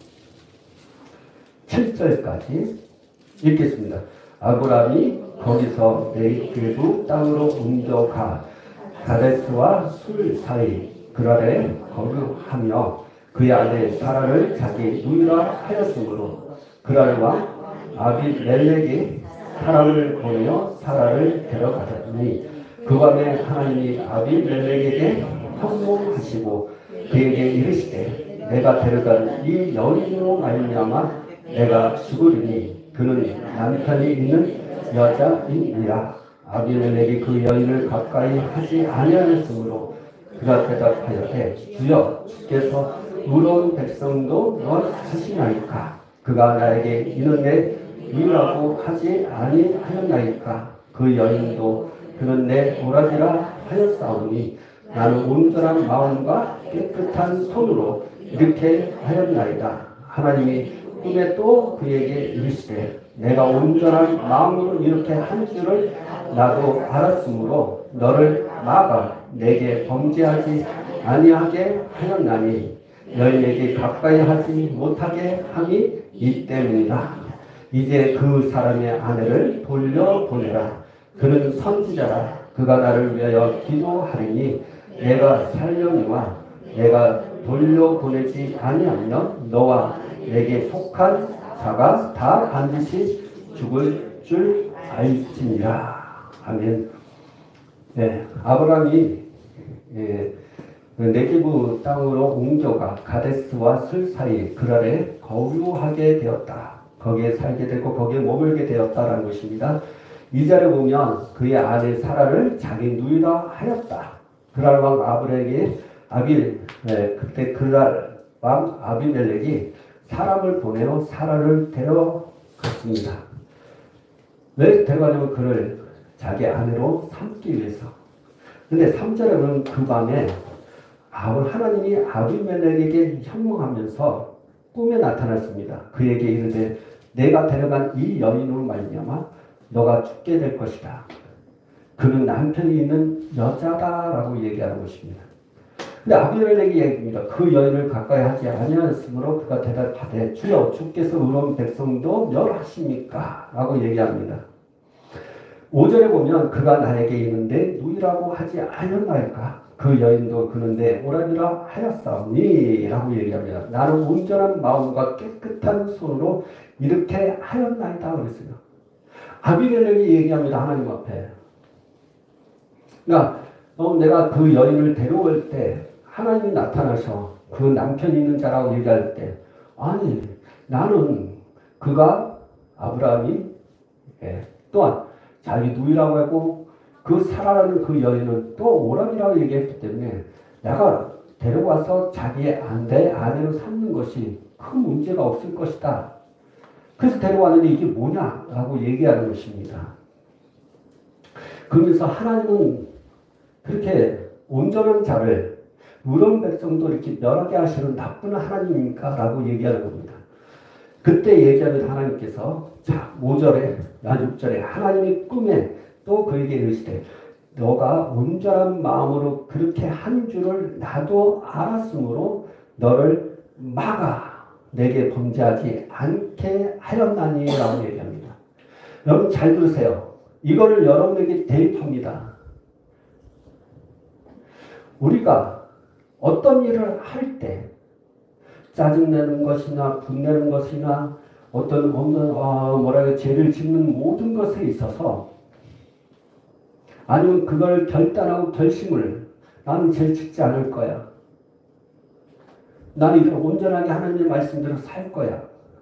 7절까지 읽겠습니다. 아브라함이 거기서 네게부 땅으로 옮겨가 가데스와 술 사이 그랄에 거류하며 그의 아내 사라를 자기 누이라 하였으므로 그랄 왕 아비멜렉이 사람을 보내어 사라를 데려가더니 그 밤에 하나님이 아비멜렉에게 형통하시고 그에게 이르시되 내가 데려간 이 여인으로 말미암아 내가 죽으리니 그는 남편이 있는 여자이니라. 아비멜렉이 그 여인을 가까이 하지 아니하였으므로 그가 대답하였되 주여 주께서 의로운 백성도 넣으시나이까. 그가 나에게 이는 내 이라고 하지 아니하였나이까. 그 여인도 그는 내 오라지라 하였사오니 나는 온전한 마음과 깨끗한 손으로 이렇게 하였나이다. 하나님이 꿈에 또 그에게 이르시되 내가 온전한 마음으로 이렇게 한 줄을 나도 알았으므로 너를 막아 내게 범죄하지 아니하게 하였나니 여인에게 가까이 하지 못하게 함이 이 때문이다. 이제 그 사람의 아내를 돌려보내라. 그는 선지자라. 그가 나를 위하여 기도하리니 내가 살려니와 내가 돌려보내지 아니하면 너와 내게 속한 자가 다 반드시 죽을 줄 알지니라. 아멘. 네, 아브라함이 네게부 땅으로 옮겨가 가데스와 술 사이 그랄에 거류하게 되었다. 거기에 살게 되고 거기에 머물게 되었다라는 것입니다. 이 절에 보면 그의 아내 사라를 자기 누이라 하였다. 그랄 왕 그때 그랄 왕 아비멜렉이 사람을 보내어 사라를 데려갔습니다. 왜 데려가냐면 그를 자기 아내로 삼기 위해서. 근데 3절에 보면 그 밤에 하나님이 아비멜렉에게 현몽하면서 꿈에 나타났습니다. 그에게 이르되 내가 데려간 이 여인으로 말미암아 너가 죽게 될 것이다. 그는 남편이 있는 여자다라고 얘기하는 것입니다. 근데 아비멜렉이 얘기합니다. 그 여인을 가까이 하지 아니하였으므로 그가 대답하되 주여 주께서 의로운 백성도 멸하십니까? 라고 얘기합니다. 5절에 보면 그가 나에게 있는데 누이라고 하지 않았나이까? 그 여인도 그는 내 오라니라 하였사오니 라고 얘기합니다. 나는 온전한 마음과 깨끗한 손으로 이렇게 하였나이다 그랬어요. 아비멜렉이 얘기합니다. 하나님 앞에. 그러니까 내가 그 여인을 데려올 때 하나님이 나타나서 그 남편이 있는 자라고 얘기할 때 아니 나는 그가 아브라함이 또한 자기 누이라고 하고 그 사라라는 그 여인은 또 오람이라고 얘기했기 때문에 내가 데려와서 자기의 아내로 삼는 것이 큰 문제가 없을 것이다. 그래서 데려왔는데 이게 뭐냐라고 얘기하는 것입니다. 그러면서 하나님은 그렇게 온전한 자를 의로운 백성도 이렇게 멸하게 하시는 나쁜 하나님입니까? 라고 얘기하는 겁니다. 그때 얘기하는 하나님께서 자 5절에 6절에 하나님이 꿈에 또 그에게 이르시되 너가 온전한 마음으로 그렇게 한 줄을 나도 알았으므로 너를 막아 내게 범죄하지 않게 하였나니 라고 얘기합니다. 여러분 잘 들으세요. 이거를 여러분에게 대입합니다. 우리가 어떤 일을 할 때 짜증내는 것이나 분내는 것이나 어떤 죄를 짓는 모든 것에 있어서 아니면 그걸 결단하고 결심을 나는 죄 짓지 않을 거야. 나는 이걸 온전하게 하나님의 말씀대로 살 거야.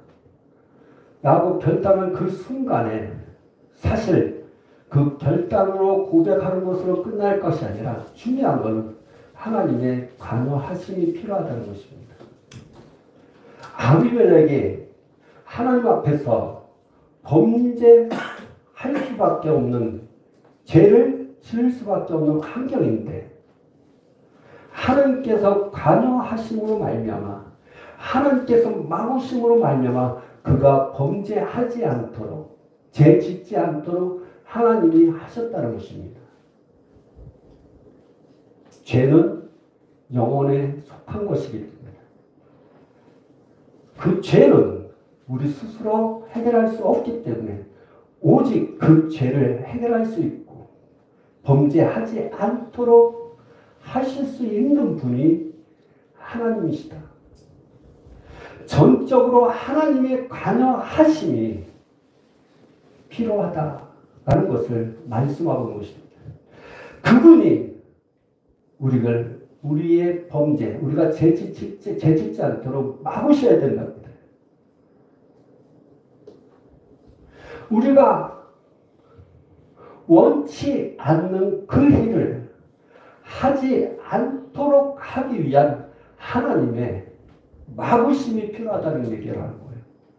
라고 결단한 그 순간에 사실 그 결단으로 고백하는 것으로 끝날 것이 아니라 중요한 것은 하나님의 관여하심이 필요하다는 것입니다. 아비멜렉이 하나님 앞에서 범죄할 수밖에 없는, 죄를 지을 수밖에 없는 환경인데 하나님께서 관여하심으로 말미암아, 하나님께서 막으심으로 말미암아 그가 범죄하지 않도록, 죄 짓지 않도록 하나님이 하셨다는 것입니다. 죄는 영혼에 속한 것이기 때문에 그 죄는 우리 스스로 해결할 수 없기 때문에 오직 그 죄를 해결할 수 있고 범죄하지 않도록 하실 수 있는 분이 하나님이시다. 전적으로 하나님의 관여하심이 필요하다라는 것을 말씀하고 있는 것입니다. 그분이 우리의 범죄, 우리가 죄 짓지 않도록 막으셔야 된답니다. 우리가 원치 않는 그 일을 하지 않도록 하기 위한 하나님의 막으심이 필요하다는 얘기라는 거예요.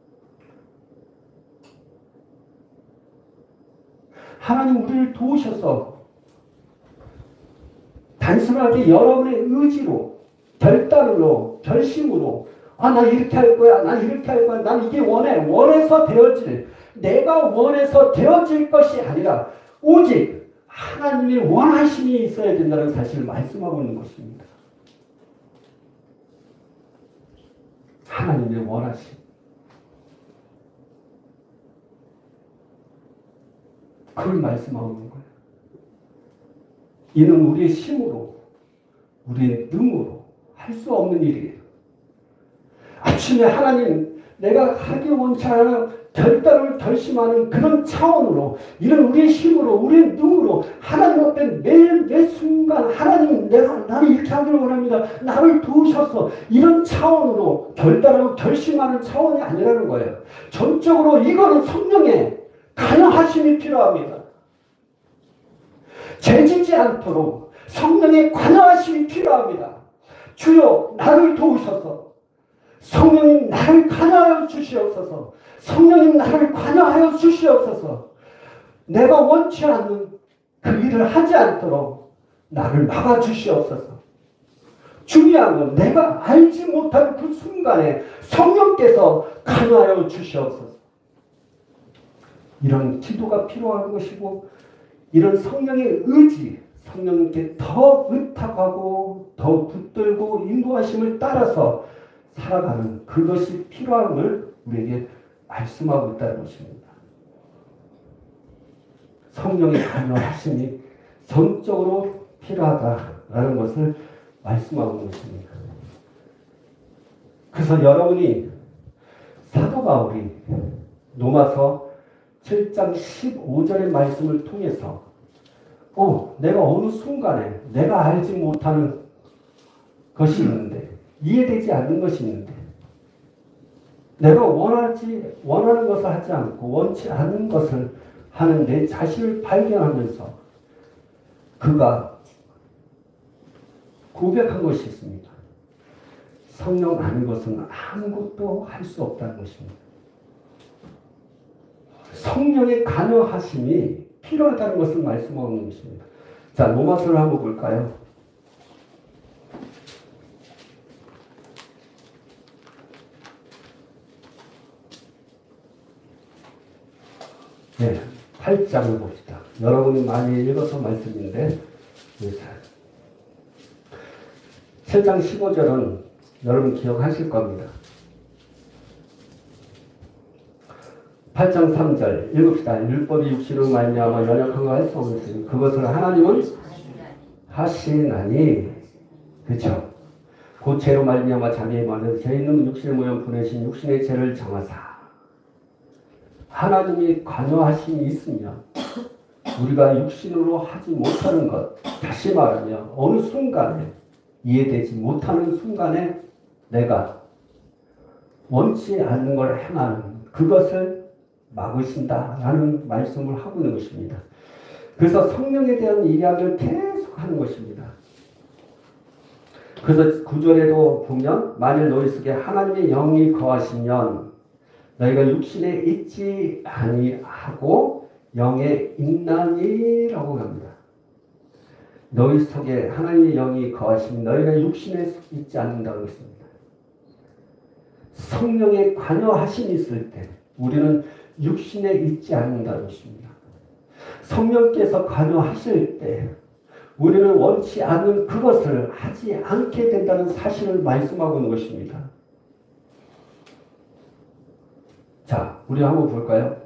하나님 우리를 도우셔서 단순하게 여러분의 의지로, 결단으로, 결심으로 나 이렇게 할 거야, 난 이렇게 할 거야, 난 이게 원해서 되어질, 내가 원해서 되어질 것이 아니라 오직 하나님의 원하심이 있어야 된다는 사실을 말씀하고 있는 것입니다. 하나님의 원하심. 그걸 말씀하고 있는 거예요. 이는 우리의 힘으로, 우리의 능으로 할 수 없는 일이에요. 아침에 하나님, 내가 하기 원치 않아 결단을 결심하는 그런 차원으로, 이런 우리의 힘으로, 우리의 능으로 하나님 앞에 매 순간 하나님, 나를 이렇게 하기를 원합니다. 나를 도우셔서, 이런 차원으로 결단하고 결심하는 차원이 아니라는 거예요. 전적으로 이거는 성령의 관여하심이 필요합니다. 죄지지 않도록 성령의 관여하심이 필요합니다. 주여 나를 도우셔서, 성령님 나를 관여하여 주시옵소서, 성령님 나를 관여하여 주시옵소서, 내가 원치 않는 그 일을 하지 않도록 나를 막아주시옵소서. 중요한 건 내가 알지 못한 그 순간에 성령께서 관여하여 주시옵소서. 이런 기도가 필요한 것이고, 이런 성령의 의지, 성령님께 더 의탁하고 더 붙들고 인도하심을 따라서 살아가는 그것이 필요함을 우리에게 말씀하고 있다는 것입니다. 성령의 관여하심이 전적으로 필요하다라는 것을 말씀하고 있는 것입니다. 그래서 여러분이 사도 바울이 로마서 7장 15절의 말씀을 통해서 내가 어느 순간에 내가 알지 못하는 것이 있는데, 이해되지 않는 것이 있는데, 내가 원하는 것을 하지 않고 원치 않는 것을 하는 내 자신을 발견하면서 그가 고백한 것이 있습니다. 성령 아닌 것은 아무것도 할 수 없다는 것입니다. 성령의 관여하심이 필요하다는 것을 말씀하고 있는 것입니다. 자, 로마서를 한번 볼까요? 네, 8장을 봅시다. 여러분이 많이 읽어서 말씀인데 7장 15절은 여러분 기억하실 겁니다. 8장 3절 읽읍시다. 율법이 육신으로 말미암아 연약한 거 할 수 없으니 그것을 하나님은 하시나니, 그렇죠? 그 죄로 말미암아 자기의 많은 죄 있는 육신의 모양 보내신 육신의 죄를 정하사. 하나님이 관여하심이 있으면 우리가 육신으로 하지 못하는 것, 다시 말하면 어느 순간에 이해되지 못하는 순간에 내가 원치 않는 걸 행하는 그것을 막으신다라는 말씀을 하고 있는 것입니다. 그래서 성령에 대한 이야기를 계속 하는 것입니다. 그래서 9절에도 보면 만일 너희 속에 하나님의 영이 거하시면 너희가 육신에 있지 아니하고 영에 있나니라고 합니다. 너희 속에 하나님의 영이 거하시면 너희가 육신에 있지 않는다고 했습니다. 성령의 관여하심이 있을 때 우리는 육신에 있지 않는다는 것입니다. 성령께서 관여하실 때 우리는 원치 않는 그것을 하지 않게 된다는 사실을 말씀하고 있는 것입니다. 자, 우리 한번 볼까요?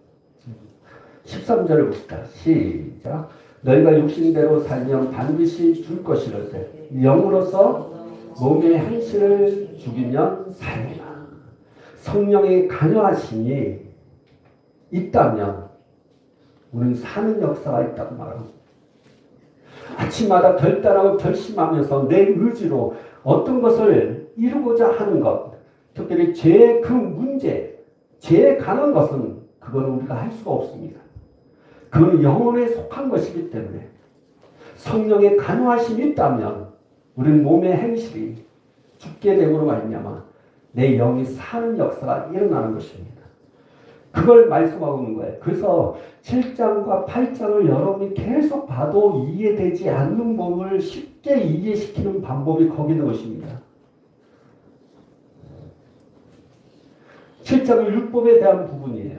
13절을 봅시다. 시작. 너희가 육신대로 살면 반드시 줄 것이로되 영으로서 몸의 행실을 죽이면 살리라. 성령의 관여하심이 있다면 우리는 사는 역사가 있다고 말합니다. 아침마다 결단하고 결심하면서 내 의지로 어떤 것을 이루고자 하는 것, 특별히 죄의 그 문제, 죄에 관한 것은 그건 우리가 할 수가 없습니다. 그건 영혼에 속한 것이기 때문에 성령의 관여하심이 있다면 우리는 몸의 행실이 죽게 됨으로 말미암아 내 영이 사는 역사가 일어나는 것입니다. 그걸 말씀하고 있는 거예요. 그래서 7장과 8장을 여러분이 계속 봐도 이해되지 않는 부분을 쉽게 이해시키는 방법이 거기 있는 것입니다. 7장은 율법에 대한 부분이에요.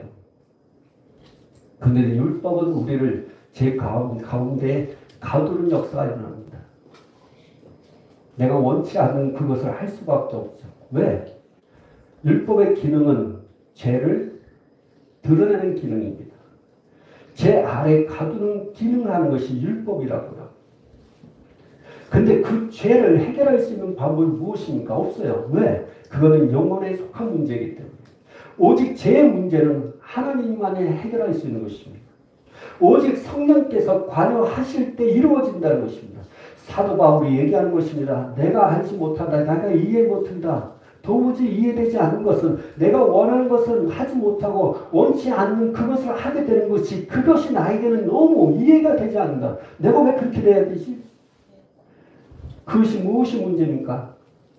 근데 율법은 우리를 제 가운데 가두는 역사가 일어납니다. 내가 원치 않는 그것을 할 수밖에 없죠. 왜? 율법의 기능은 죄를 드러내는 기능입니다. 죄 아래 가두는 기능을 하는 것이 율법이라고요. 근데 그 죄를 해결할 수 있는 방법이 무엇입니까? 없어요. 왜? 그거는 영혼에 속한 문제이기 때문에. 오직 죄의 문제는 하나님만이 해결할 수 있는 것입니다. 오직 성령께서 관여하실 때 이루어진다는 것입니다. 사도 바울이 얘기하는 것입니다. 내가 알지 못한다. 내가 이해 못한다. 도무지 이해되지 않는 것은 내가 원하는 것은 하지 못하고 원치 않는 그것을 하게 되는 것이 그것이 나에게는 너무 이해가 되지 않는다. 내가 왜 그렇게 돼야 되지? 그것이 무엇이 문제입니까?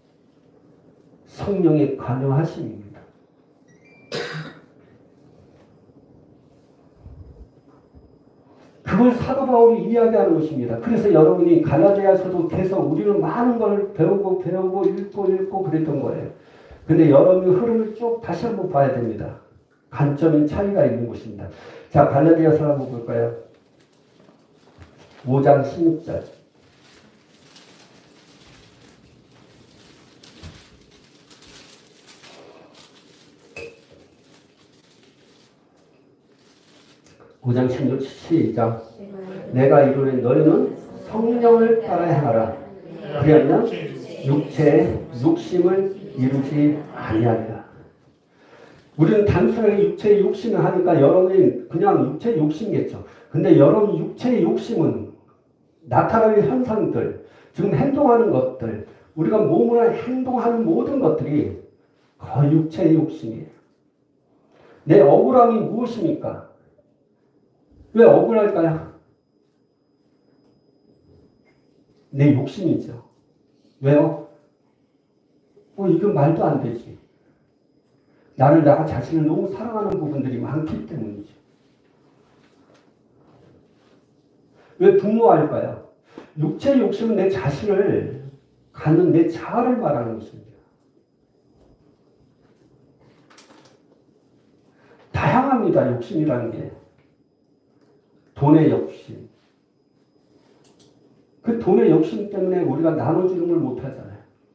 성령의 관여하심입니다. 그걸 사도 바울이 이야기하는 것입니다. 그래서 여러분이 갈라디아서도 계속 우리는 많은 걸 배우고 읽고 그랬던 거예요. 근데 여러분이 흐름을 쭉 다시 한번 봐야 됩니다. 관점인 차이가 있는 것입니다. 자, 갈라디아서 한번 볼까요? 5장 16절. (5장 16절) 시작. 내가 이루는 너희는 성령을 따라 행하라. 그러면 육체의 욕심을 이루지 아니하리라. 우리는 단순하게 육체의 욕심을 하니까 여러분이 그냥 육체의 욕심이겠죠. 근데 여러분 육체의 욕심은 나타나는 현상들, 지금 행동하는 것들, 우리가 몸으로 행동하는 모든 것들이 거의 육체의 욕심이에요. 내 억울함이 무엇입니까? 왜 억울할까요? 내 욕심이죠. 왜요? 이건 말도 안 되지. 나를 내가 자신을 너무 사랑하는 부분들이 많기 때문이죠. 왜 분노할까요? 육체의 욕심은 내 자신을 갖는 내 자아를 말하는 것입니다. 다양합니다. 욕심이라는 게. 돈의 욕심. 그 돈의 욕심 때문에 우리가 나눠주는 걸 못하잖아요.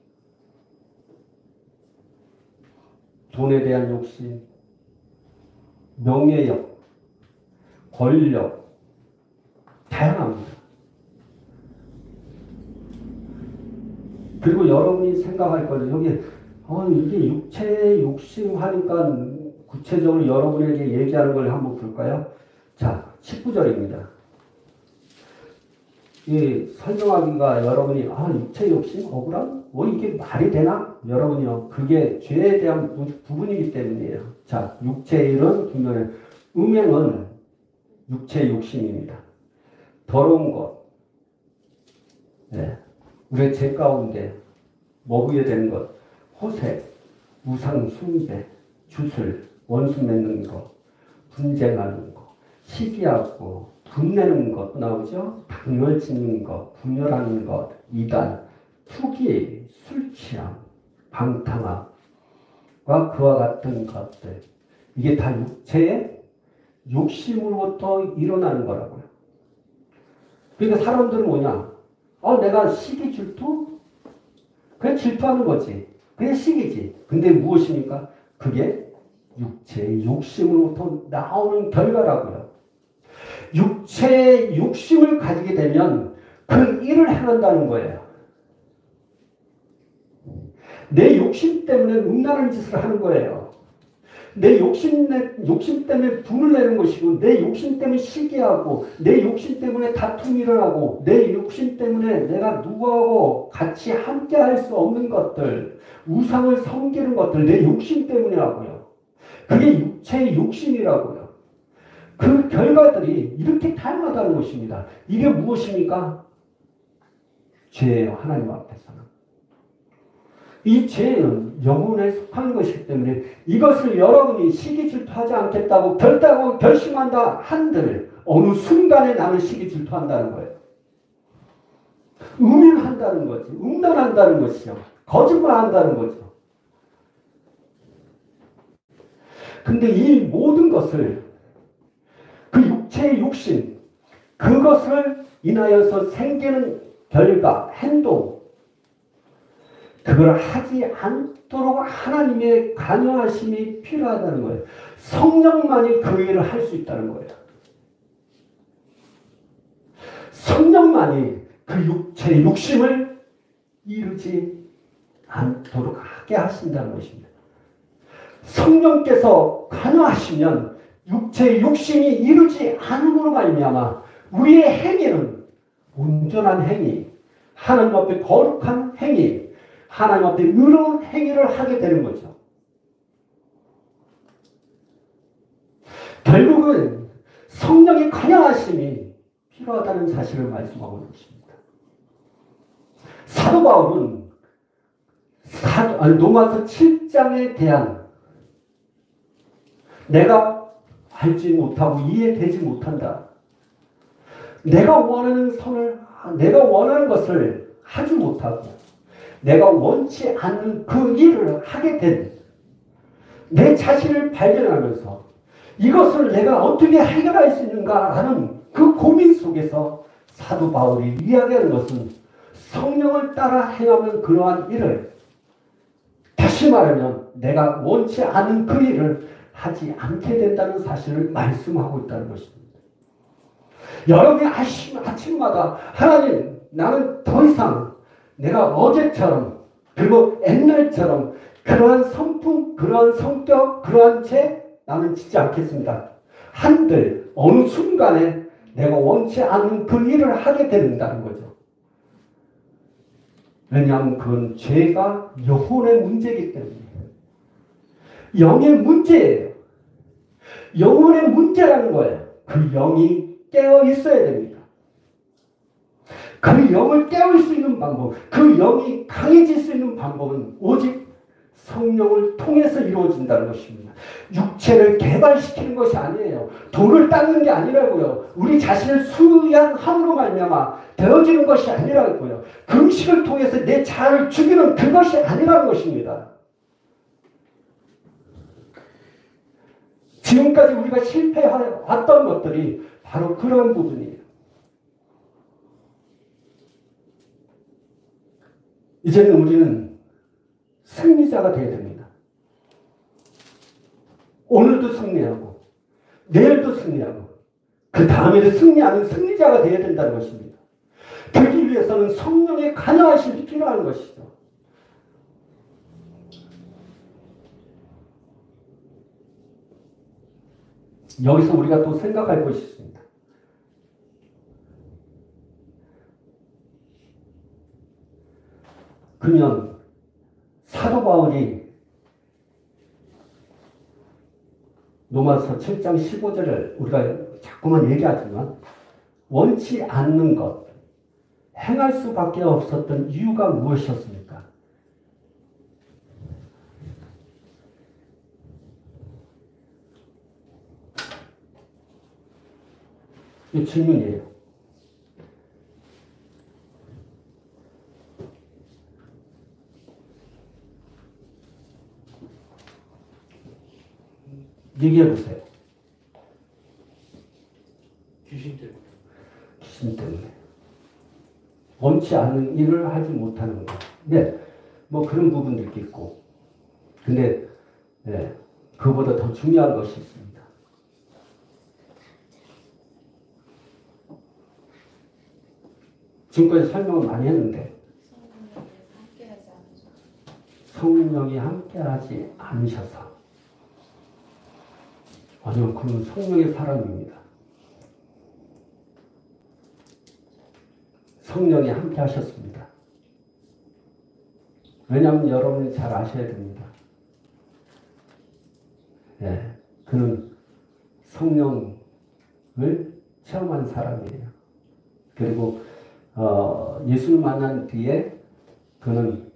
돈에 대한 욕심, 명예욕, 권력, 다양합니다. 그리고 여러분이 생각할 거는 여기 이게 육체의 욕심 하니까 구체적으로 여러분에게 얘기하는 걸 한번 볼까요? 자, 19절입니다. 이 설명하기가 여러분이 육체 욕심 억울함? 이게 말이 되나? 여러분이요. 그게 죄에 대한 부분이기 때문이에요. 자, 육체의 일은 분명히 음행은 육체의 욕심입니다. 더러운 것. 네. 우리의 죄 가운데 먹어야 되는 것, 호색, 우상 숭배, 주술, 원수 맺는 것, 분쟁하는 것, 시기하고 분내는 것 나오죠. 당열 짓는 것, 분열하는 것, 이단, 투기, 술 취함, 방탕함과 그와 같은 것들. 이게 다 육체의 욕심으로부터 일어나는 거라고요. 그러니까 사람들은 뭐냐? 내가 시기 질투? 그냥 질투하는 거지. 그게 시기지. 근데 무엇입니까? 그게 육체의 욕심으로부터 나오는 결과라고요. 육체의 욕심을 가지게 되면 그 일을 행한다는 거예요. 내 욕심 때문에 음란한 짓을 하는 거예요. 내 욕심 때문에 분을 내는 것이고, 내 욕심 때문에 시기하고, 내 욕심 때문에 다툼이 일어나고, 내 욕심 때문에 내가 누구하고 같이 함께 할 수 없는 것들, 우상을 섬기는 것들, 내 욕심 때문이라고요. 그게 육체의 욕심이라고요. 그 결과들이 이렇게 다양하다는 것입니다. 이게 무엇입니까? 죄예요, 하나님 앞에서는. 이 죄는 영혼에 속한 것이기 때문에 이것을 여러분이 시기 질투하지 않겠다고 결심한다 한들 어느 순간에 나는 시기 질투한다는 거예요. 음행한다는 거지. 음란한다는 것이요. 거짓말한다는 거죠. 근데 이 모든 것을 그 육체의 욕심, 그것을 인하여서 생기는 결과, 행동, 그걸 하지 않도록 하나님의 관여하심이 필요하다는 거예요. 성령만이 그 일을 할 수 있다는 거예요. 성령만이 그 육체의 욕심을 이루지 않도록 하게 하신다는 것입니다. 성령께서 관여하시면 육체의 욕심이 이루지 않음으로 말미암아 우리의 행위는 온전한 행위, 하나님 앞에 거룩한 행위, 하나님 앞에 의로운 행위를 하게 되는 거죠. 결국은 성령의 관여하심이 필요하다는 사실을 말씀하고 있는 것입니다. 사도 바울은 로마서 7장에 대한 내가 알지 못하고 이해되지 못한다. 내가 원하는 것을 하지 못하고 내가 원치 않는 그 일을 하게 된 내 자신을 발견하면서 이것을 내가 어떻게 해결할 수 있는가라는 그 고민 속에서 사도 바울이 이야기하는 것은 성령을 따라 행하면 그러한 일을, 다시 말하면 내가 원치 않는 그 일을 하지 않게 된다는 사실을 말씀하고 있다는 것입니다. 여러분이 아침마다 하나님, 나는 더 이상 내가 어제처럼 그리고 옛날처럼 그러한 성품, 그러한 성격, 그러한 죄 나는 짓지 않겠습니다. 한들 어느 순간에 내가 원치 않는 그 일을 하게 된다는 거죠. 왜냐하면 그건 죄가 영혼의 문제이기 때문에. 영의 문제예요. 영혼의 문제라는 거예요. 그 영이 깨어 있어야 됩니다. 그 영을 깨울 수 있는 방법, 그 영이 강해질 수 있는 방법은 오직 성령을 통해서 이루어진다는 것입니다. 육체를 개발시키는 것이 아니에요. 돌을 닦는 게 아니라고요. 우리 자신을 수양함으로 말미암아 되어지는 것이 아니라고요. 금식을 통해서 내 자아를 죽이는 그것이 아니라는 것입니다. 지금까지 우리가 실패해왔던 것들이 바로 그런 부분이에요. 이제는 우리는 승리자가 되어야 됩니다. 오늘도 승리하고 내일도 승리하고 그 다음에도 승리하는 승리자가 되어야 된다는 것입니다. 그러기 위해서는 성령의 관여하심이 필요한 것이죠. 여기서 우리가 또 생각할 것이 있습니다. 그러면 사도 바울이 로마서 7장 15절을 우리가 자꾸만 얘기하지만 원치 않는 것, 행할 수밖에 없었던 이유가 무엇이었습니까? 이 질문이에요. 얘기해 보세요. 귀신 때문에. 귀신 때문에. 원치 않는 일을 하지 못하는 거. 네, 뭐 그런 부분들도 있고. 근데, 네, 그보다 더 중요한 것이 있습니다. 지금까지 설명을 많이 했는데, 성령이 함께하지 않으셔서. 아니요, 그는 성령의 사람입니다. 성령이 함께 하셨습니다. 왜냐하면 여러분이 잘 아셔야 됩니다. 예, 그는 성령을 체험한 사람이에요. 그리고 예수를 만난 뒤에 그는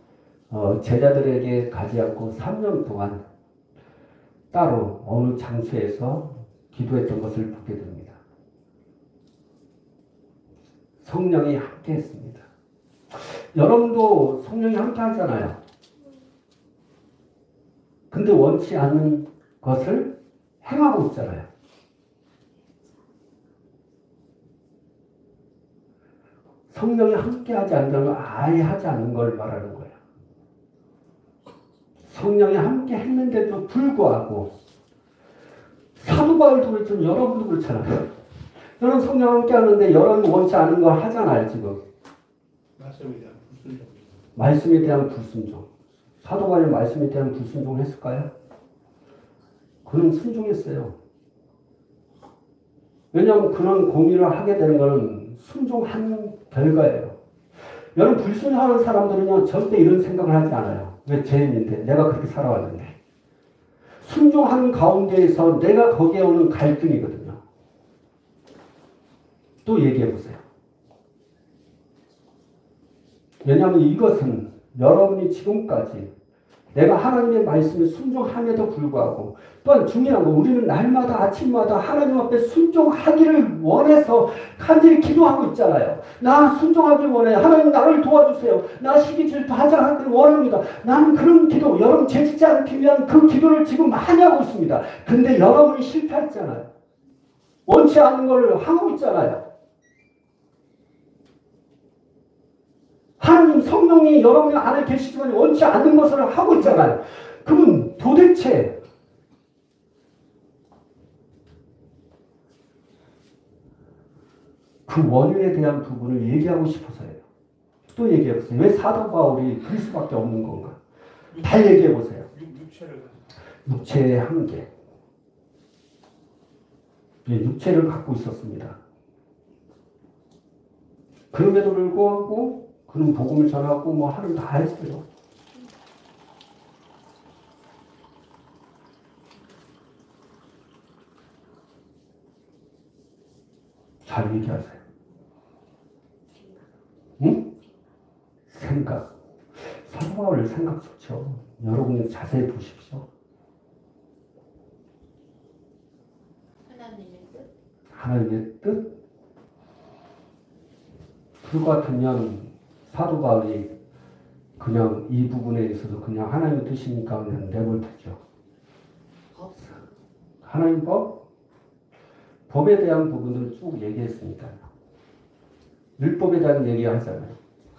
제자들에게 가지 않고 3년 동안 따로 어느 장소에서 기도했던 것을 보게 됩니다. 성령이 함께 했습니다. 여러분도 성령이 함께 하잖아요. 근데 원치 않는 것을 행하고 있잖아요. 성령이 함께 하지 않는다면 아예 하지 않는 걸 말하는 거예요. 성령이 함께 했는데도 불구하고 사도 바울도 그렇죠. 여러분도 그렇잖아요. 여러분 성령 함께 하는데 여러분 원치 않은 거 하잖아요. 지금. 말씀에 대한 불순종. 말씀에 대한 불순종. 사도 바울이 말씀에 대한 불순종을 했을까요? 그는 순종했어요. 왜냐하면 그런 공의를 하게 되는 것은 순종한 결과예요. 여러분 불순종하는 사람들은요 절대 이런 생각을 하지 않아요. 왜 죄인인데 내가 그렇게 살아왔는데. 순종하는 가운데에서 내가 거기에 오는 갈등이거든요. 또 얘기해 보세요. 왜냐하면 이것은 여러분이 지금까지 내가 하나님의 말씀에 순종함에도 불구하고 또한 중요한 거 우리는 날마다 아침마다 하나님 앞에 순종하기를 원해서 간절히 기도하고 있잖아요. 나 순종하길 원해. 하나님 나를 도와주세요. 나 시기 질투하지 않기를 원합니다. 나는 그런 기도 여러분 죄짓지 않기 위한 그 기도를 지금 많이 하고 있습니다. 근데 여러분이 실패했잖아요. 원치 않는 걸 하고 있잖아요. 하나님 성령이 여러분 안에 계시지만 원치 않는 것을 하고 있잖아요. 그러면 도대체 그 원인에 대한 부분을 얘기하고 싶어서요. 또 얘기해 보세요. 왜 사도 바울이 그럴 수밖에 없는 건가? 다 얘기해 보세요. 육체의 한계. 육체를 갖고 있었습니다. 그럼에도 불구하고 그는 복음을 전하고 뭐 하는 다 했어요. 잘 얘기하세요. 응? 생각. 사도 바울 생각 좋죠. 여러분이 자세히 보십시오. 하나님의 뜻? 하나님의 뜻? 그거 같으면 사도 바울이 그냥 이 부분에 있어서 그냥 하나님의 뜻이니까 그냥 내버려두죠. 하나님 법에 대한 부분을 쭉 얘기했습니다. 율법에 대한 얘기 하잖아요.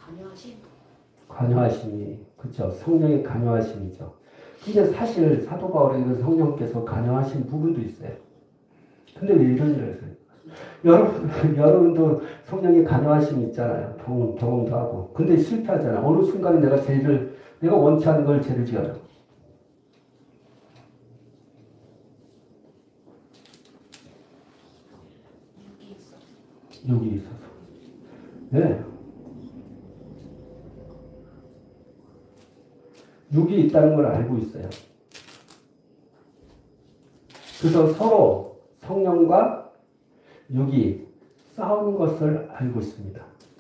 관여하심이 그렇죠. 성령의 관여하심이죠. 근데 사실 사도 바울에게는 성령께서 관여하신 부분도 있어요. 근데 왜 이런 일을 했어요? 여러분도 성령의 관여하심이 있잖아요. 경험도 하고. 근데 실패하잖아요. 어느 순간에 내가 원치 않는 걸 죄를 지어요. 육이 있어서. 네. 육이 있다는 걸 알고 있어요. 그래서 서로 성령과 육이 싸우는 것을 알고 있습니다.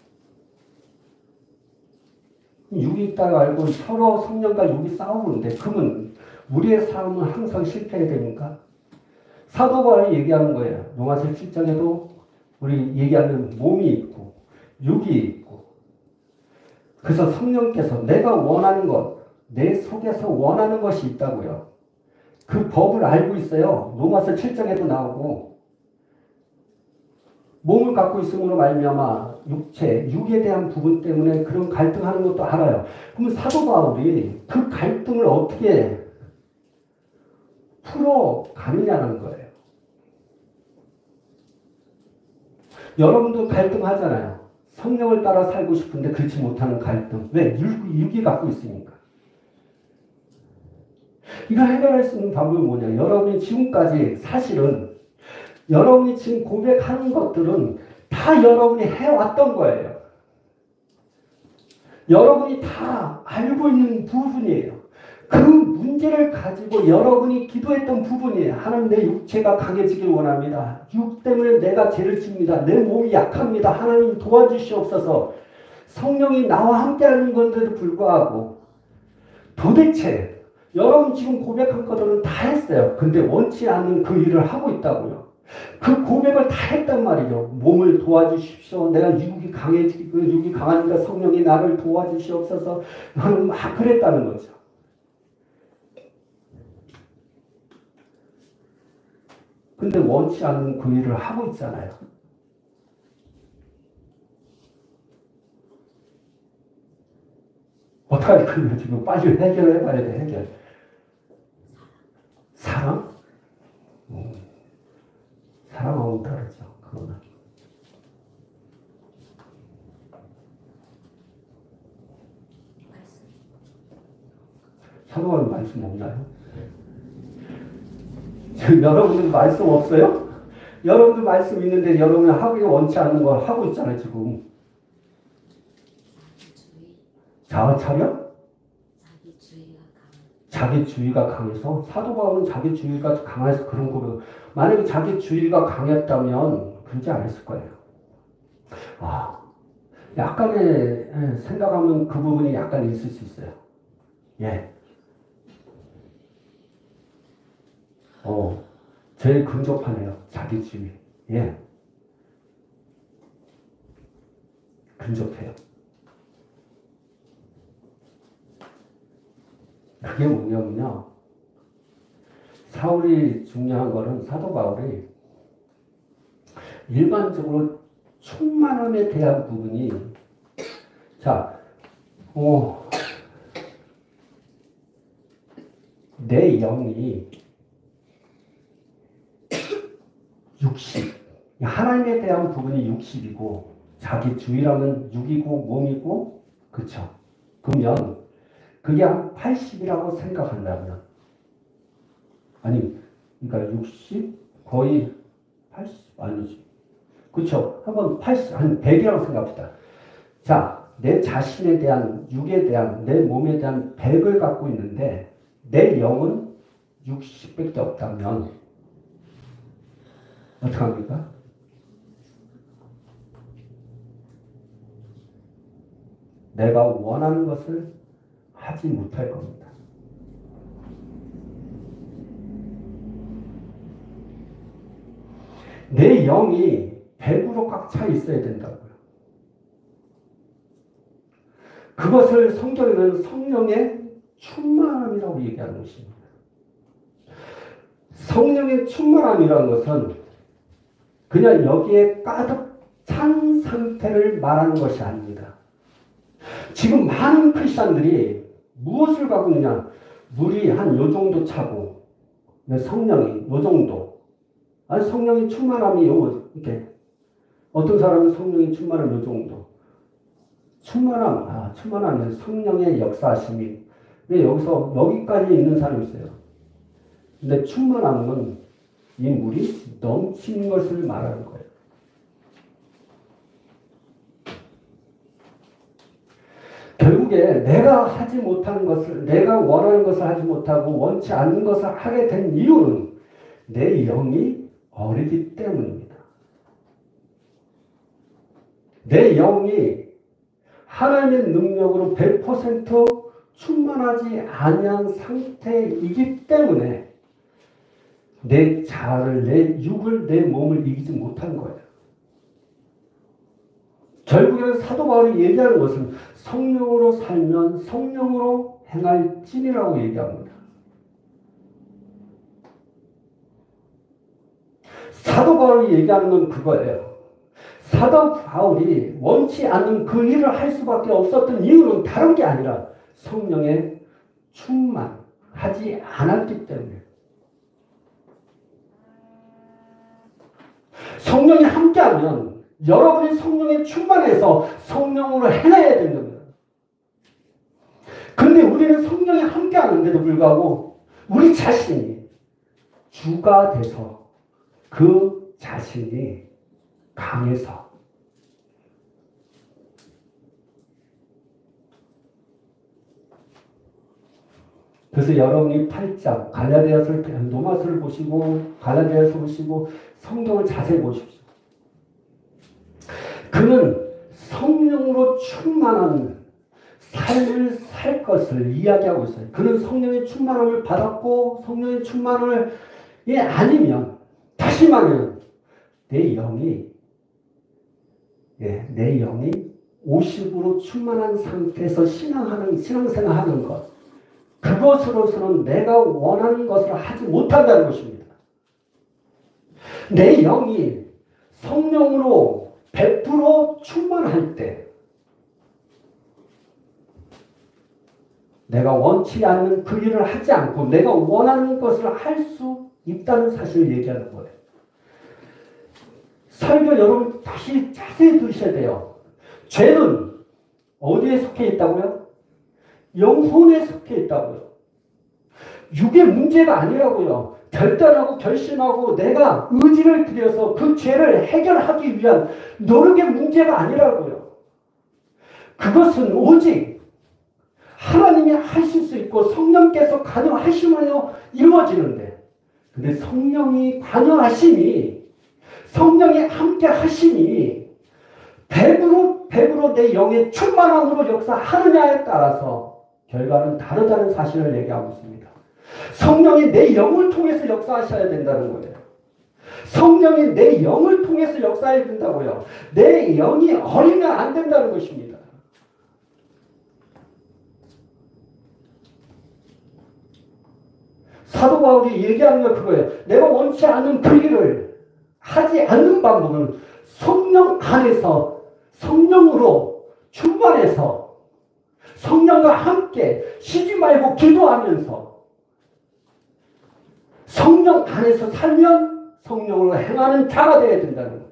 육이 있다고 알고 서로 성령과 육이 싸우는데 그러면 우리의 삶은 항상 실패해야 됩니까? 사도 바울이 얘기하는 거예요. 로마서 7장에도 우리 얘기하는 몸이 있고 육이 있고 그래서 성령께서 내가 원하는 것, 내 속에서 원하는 것이 있다고요. 그 법을 알고 있어요. 로마서 7장에도 나오고 몸을 갖고 있음으로 말미암아 육체, 육에 대한 부분 때문에 그런 갈등하는 것도 알아요. 그러면 사도 바울이 그 갈등을 어떻게 풀어가느냐는 거예요. 여러분도 갈등하잖아요. 성령을 따라 살고 싶은데 그렇지 못하는 갈등. 왜? 육이 갖고 있으니까. 이걸 해결할 수 있는 방법이 뭐냐? 여러분이 지금까지 사실은 여러분이 지금 고백하는 것들은 다 여러분이 해왔던 거예요. 여러분이 다 알고 있는 부분이에요. 그 문제를 가지고 여러분이 기도했던 부분이에요. 하나님 내 육체가 강해지길 원합니다. 육 때문에 내가 죄를 집니다. 내 몸이 약합니다. 하나님 도와주시옵소서. 성령이 나와 함께하는 건데도 불구하고 도대체 여러분 지금 고백한 것들은 다 했어요. 근데 원치 않는 그 일을 하고 있다고요. 그 고백을 다 했단 말이죠. 몸을 도와주십시오. 내가 육이 강하니까 성령이 나를 도와주시옵소서. 나는 막 그랬다는 거죠. 근데 원치 않는 그 일을 하고 있잖아요. 어떡하지? 그걸 지금 빨리 해결해봐야 돼, 해결. 사랑? 사랑하고 다르죠, 그거는. 사도하는 말씀 없나요? 여러분들 말씀 없어요? 여러분들 말씀 있는데 여러분이 하기 원치 않는 걸 하고 있잖아요, 지금. 자아차려? 자기주의가 강해서? 사도 바울은 자기주의가 강해서 그런 거로. 만약에 자기주의가 강했다면 그러지 않았을 거예요. 약간의 생각하면 그 부분이 약간 있을 수 있어요. 예. 제일 근접하네요. 자기주의. 예. 근접해요. 그게 뭐냐면요. 사울이 중요한 거는 사도 바울이 일반적으로 충만함에 대한 부분이 내 영이 60. 하나님에 대한 부분이 60이고 자기주의라면 6이고 몸이고 그쵸? 그러면 그게 한 80이라고 생각한다면 그러니까 60? 거의 80? 아니지. 그쵸? 한번 80, 한 100이라고 생각합시다. 자, 내 자신에 대한, 육에 대한, 내 몸에 대한 100을 갖고 있는데 내 영은 60밖에 없다면 어떡합니까? 내가 원하는 것을 하지 못할 겁니다. 내 영이 100으로 꽉 차 있어야 된다고요. 그것을 성경에는 성령의 충만함이라고 얘기하는 것입니다. 성령의 충만함이라는 것은 그냥 여기에 가득 찬 상태를 말하는 것이 아닙니다. 지금 많은 크리스찬들이 무엇을 갖고 있느냐? 물이 한 요 정도 차고 성령이 요 정도. 성령의 충만함이 이렇게. 어떤 사람은 성령의 충만함이 요 정도. 충만함은 성령의 역사하심이. 근데 여기서 여기까지 있는 사람이 있어요. 근데 충만함은 이 물이 넘치는 것을 말하는 거예요. 결국에 내가 하지 못하는 것을, 내가 원하는 것을 하지 못하고 원치 않는 것을 하게 된 이유는 내 영이 어리기 때문입니다. 내 영이 하나님의 능력으로 100% 충만하지 아니한 상태이기 때문에 내 자아를, 내 육을, 내 몸을 이기지 못한 거예요. 결국에는 사도 바울이 얘기하는 것은 성령으로 살면 성령으로 행할지니라고 얘기합니다. 사도 바울이 얘기하는 건 그거예요. 사도 바울이 원치 않는 그 일을 할 수밖에 없었던 이유는 다른 게 아니라 성령에 충만하지 않았기 때문에. 성령이 함께하면 여러분이 성령에 충만해서 성령으로 해내야 되는 겁니다. 그런데 우리는 성령이 함께하는데도 불구하고 우리 자신이 주가 돼서 그 자신이 강해서 그래서 여러분이 8장 갈라디아서를 로마서를 보시고 갈라디아서 보시고 성경을 자세히 보십시오. 그는 성령으로 충만한 삶을 살 것을 이야기하고 있어요. 그는 성령의 충만함을 받았고 성령의 충만함을 아니면 다시 말하면 내 영이 50으로 충만한 상태에서 신앙생활하는 것 그것으로서는 내가 원하는 것을 하지 못한다는 것입니다. 내 영이 성령으로 100% 충만할 때 내가 원치 않는 그 일을 하지 않고 내가 원하는 것을 할 수 있다는 사실을 얘기하는 거예요. 설교 여러분 다시 자세히 들으셔야 돼요. 죄는 어디에 속해 있다고요? 영혼에 속해 있다고요. 육의 문제가 아니라고요. 결단하고 결심하고 내가 의지를 들여서 그 죄를 해결하기 위한 노력의 문제가 아니라고요. 그것은 오직 하나님이 하실 수 있고 성령께서 관여하시면요 이루어지는데 근데 성령이 관여하심이 성령이 함께 하심이 100% 내 영의 충만함으로 역사하느냐에 따라서 결과는 다르다는 사실을 얘기하고 있습니다. 성령이 내 영을 통해서 역사하셔야 된다는 거예요. 성령이 내 영을 통해서 역사해야 된다고요. 내 영이 어리면 안 된다는 것입니다. 사도 바울이 얘기하는 건 그거예요. 내가 원치 않는 그 일을 하지 않는 방법은 성령 안에서 성령으로 충만해서 성령과 함께 쉬지 말고 기도하면서 성령 안에서 살면 성령으로 행하는 자가 되어야 된다는 거예요.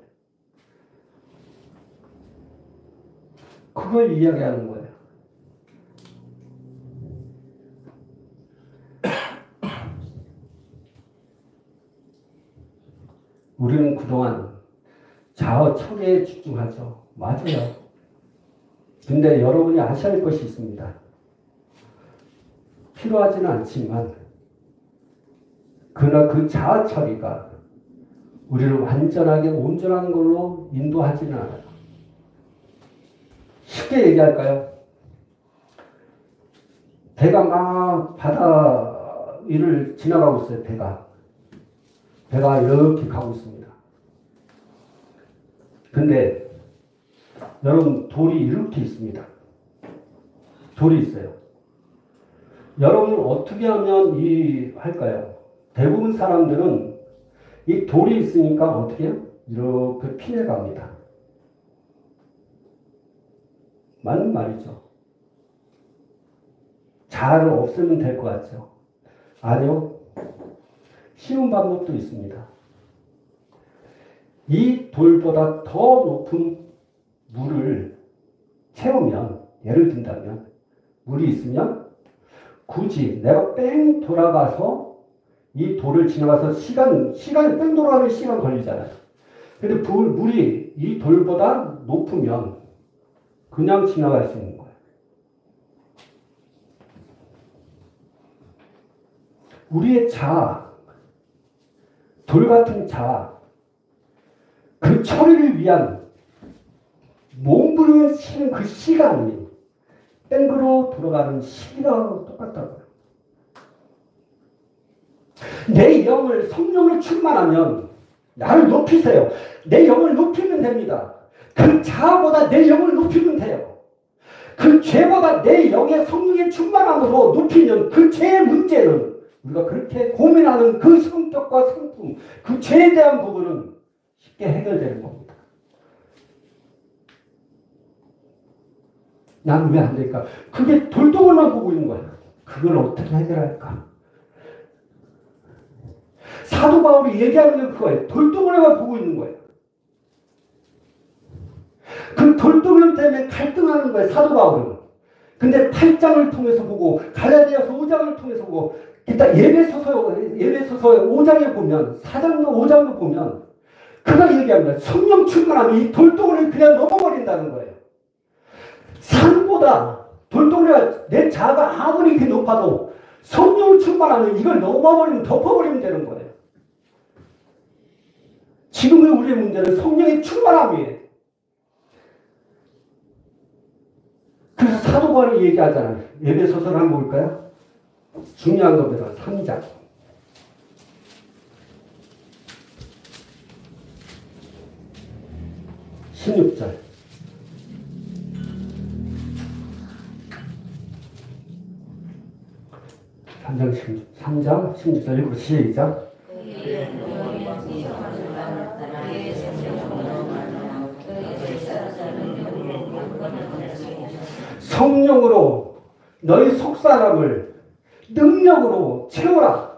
그걸 이야기하는 거예요. 우리는 그동안 자아청에 집중하죠. 맞아요. 근데 여러분이 아셔야 할 것이 있습니다. 필요하지는 않지만 그러나 그 자아 처리가 우리를 완전하게 온전한 걸로 인도하지는 않아요. 쉽게 얘기할까요? 배가 막 바다 위를 지나가고 있어요. 배가 이렇게 가고 있습니다. 근데 여러분 돌이 이렇게 있습니다. 돌이 있어요. 여러분 어떻게 하면 할까요? 대부분 사람들은 이 돌이 있으니까 어떻게 해요? 이렇게 피해 갑니다. 맞는 말이죠. 잘 없으면 될 것 같죠? 아니요. 쉬운 방법도 있습니다. 이 돌보다 더 높은 물을 채우면, 예를 든다면 물이 있으면 굳이 내가 뺑 돌아가서 이 돌을 지나가서 시간이 뺑 돌아가는 시간 걸리잖아요. 근데 물이 이 돌보다 높으면 그냥 지나갈 수 있는 거예요. 우리의 자아, 돌 같은 자아, 그 처리를 위한 몸부림치는 그 시간이 뺑그로 돌아가는 시기랑 똑같다고요. 내 영을 성령으로 충만하면 나를 높이세요. 내 영을 높이면 됩니다. 그 자아보다 내 영을 높이면 돼요. 그 죄보다 내 영의 성령의 충만함으로 높이면 그 죄의 문제는 우리가 그렇게 고민하는 그 성격과 성품, 그 죄에 대한 부분은 쉽게 해결되는 겁니다. 나는 왜 안 될까? 그게 돌덩어리만 보고 있는 거야. 그걸 어떻게 해결할까? 사도 바울이 얘기하는 게 그거예요. 돌덩어리만 보고 있는 거예요. 그 돌덩어리 때문에 갈등하는 거예요. 사도 바울은. 근데 8장을 통해서 보고 갈라디아서 5장을 통해서 보고 일단 예배소서 5장에 보면 4장도 5장도 보면 그가 얘기합니다. 성령 충만하면 이 돌덩어리를 그냥 넘어버린다는 거예요. 산보다 돌덩어리가 내 자아가 아무리 이렇게 높아도 성령 충만하면 이걸 넘어버리면 덮어버리면 되는 거예요. 지금의 우리의 문제는 성령의 충만함이에요. 그래서 사도 바울이 얘기하잖아요. 에베소서를 한번 볼까요? 중요한 겁니다. 3장. 16절. 3장 16절 읽고 시작. 성령으로 너희 속사람을 능력으로 채워라.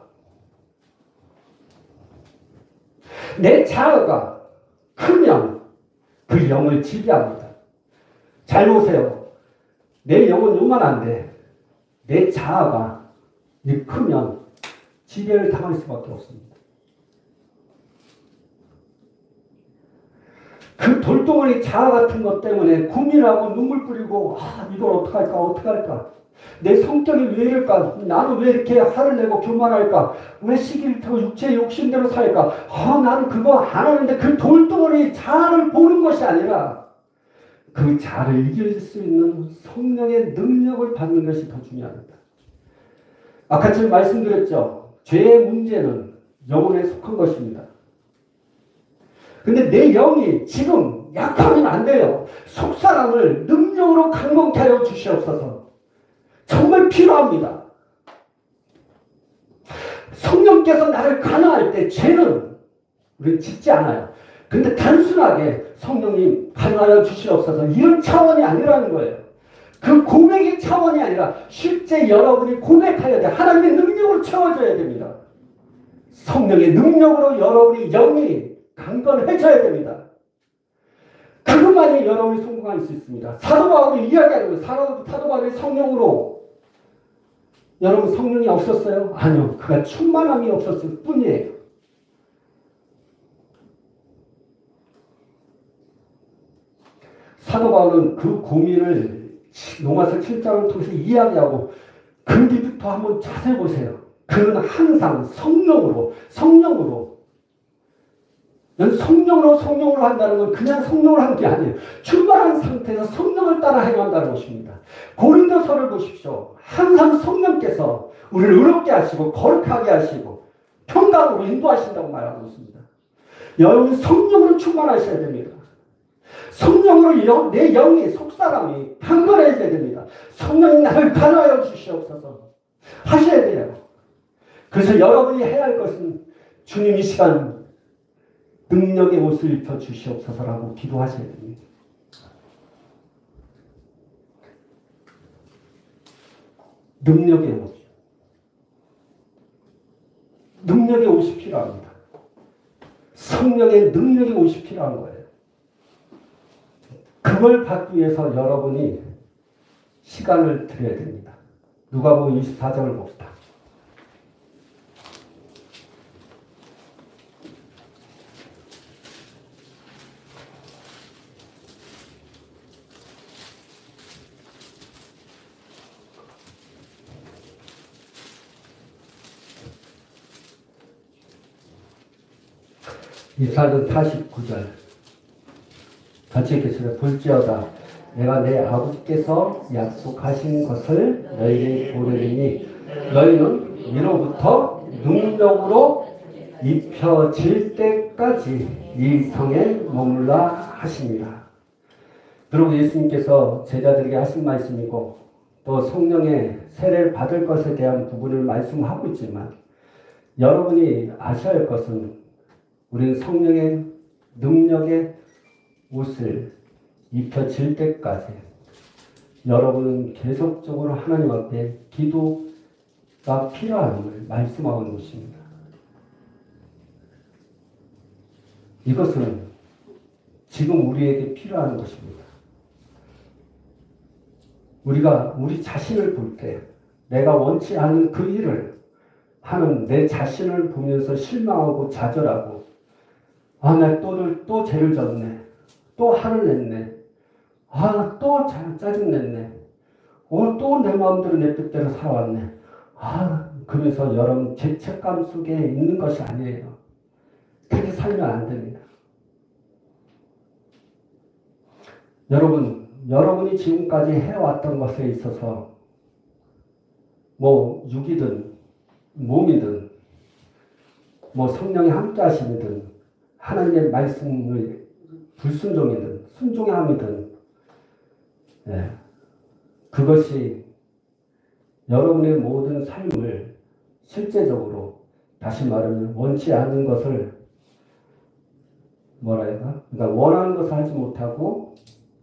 내 자아가 크면 그 영을 지배합니다. 잘 보세요. 내 영은 요만한데 내 자아가 크면 지배를 당할 수밖에 없습니다. 그 돌덩어리 자아 같은 것 때문에 고민하고 눈물 뿌리고 이걸 어떡할까 어떡할까 내 성격이 왜 이럴까 나는 왜 이렇게 화를 내고 교만할까 왜 시기를 타고 육체의 욕심대로 살까 나는 그거 안 하는데 그 돌덩어리 자아를 보는 것이 아니라 그 자아를 이길 수 있는 성령의 능력을 받는 것이 더 중요합니다. 아까 제가 말씀드렸죠. 죄의 문제는 영혼에 속한 것입니다. 근데 내 영이 지금 약하면 안 돼요. 속사람을 능력으로 강건케 하여 주시옵소서. 정말 필요합니다. 성령께서 나를 간화할 때 죄는 우리는 짓지 않아요. 근데 단순하게 성령님 간화하여 주시옵소서 이런 차원이 아니라는 거예요. 그 고백의 차원이 아니라 실제 여러분이 고백하여야 돼. 하나님의 능력으로 채워줘야 됩니다. 성령의 능력으로 여러분이 영이 강건해져야 됩니다. 그것만이 여러분이 성공할 수 있습니다. 사도 바울이 이야기하는 거예요. 사도 바울이 성령으로 여러분 성령이 없었어요? 아니요. 그가 충만함이 없었을 뿐이에요. 사도 바울은 그 고민을 로마서 7장을 통해서 이야기하고 그 뒤부터 한번 자세히 보세요. 그는 항상 성령으로 한다는 건 그냥 성령으로 하는 게 아니에요. 충만한 상태에서 성령을 따라 행한다는 것입니다. 고린도서를 보십시오. 항상 성령께서 우리를 의롭게 하시고 거룩하게 하시고 평강으로 인도하신다고 말하고 있습니다. 여러분 성령으로 충만하셔야 됩니다. 성령으로 내 영이 속사람이 강건해져야 됩니다. 성령이 나를 간화하여 주시옵소서 하셔야 돼요. 그래서 여러분이 해야 할 것은 주님 이 시간 능력의 옷을 입혀 주시옵소서라고 기도하셔야 됩니다. 능력의 옷. 능력의 옷이 필요합니다. 성령의 능력의 옷이 필요한 거예요. 그걸 받기 위해서 여러분이 시간을 드려야 됩니다. 누가복음 24장을 봅시다. 이사야 49절 같이 읽겠습니다. 볼지어다 내가 내 아버지께서 약속하신 것을 너희에게 보내리니 너희는 위로부터 능력으로 입혀질 때까지 이 성에 머물라 하십니다. 그리고 예수님께서 제자들에게 하신 말씀이고 또 성령의 세례를 받을 것에 대한 부분을 말씀하고 있지만 여러분이 아셔야 할 것은 우리는 성령의 능력의 옷을 입혀질 때까지 여러분은 계속적으로 하나님 앞에 기도가 필요함을 말씀하고 있는 것입니다. 이것은 지금 우리에게 필요한 것입니다. 우리가 우리 자신을 볼 때 내가 원치 않는 그 일을 하는 내 자신을 보면서 실망하고 좌절하고 나 또 죄를 졌네. 또 화를 냈네. 또 짜증냈네. 또 내 마음대로 내 뜻대로 살아왔네. 그러면서 여러분 죄책감 속에 있는 것이 아니에요. 그렇게 살면 안 됩니다. 여러분이 지금까지 해왔던 것에 있어서 육이든 몸이든 성령이 함께 하심이든 하나님의 말씀을 불순종이든 순종함이든 그것이 여러분의 모든 삶을 실제적으로 다시 말하면 원치 않는 것을 그러니까 원하는 것을 하지 못하고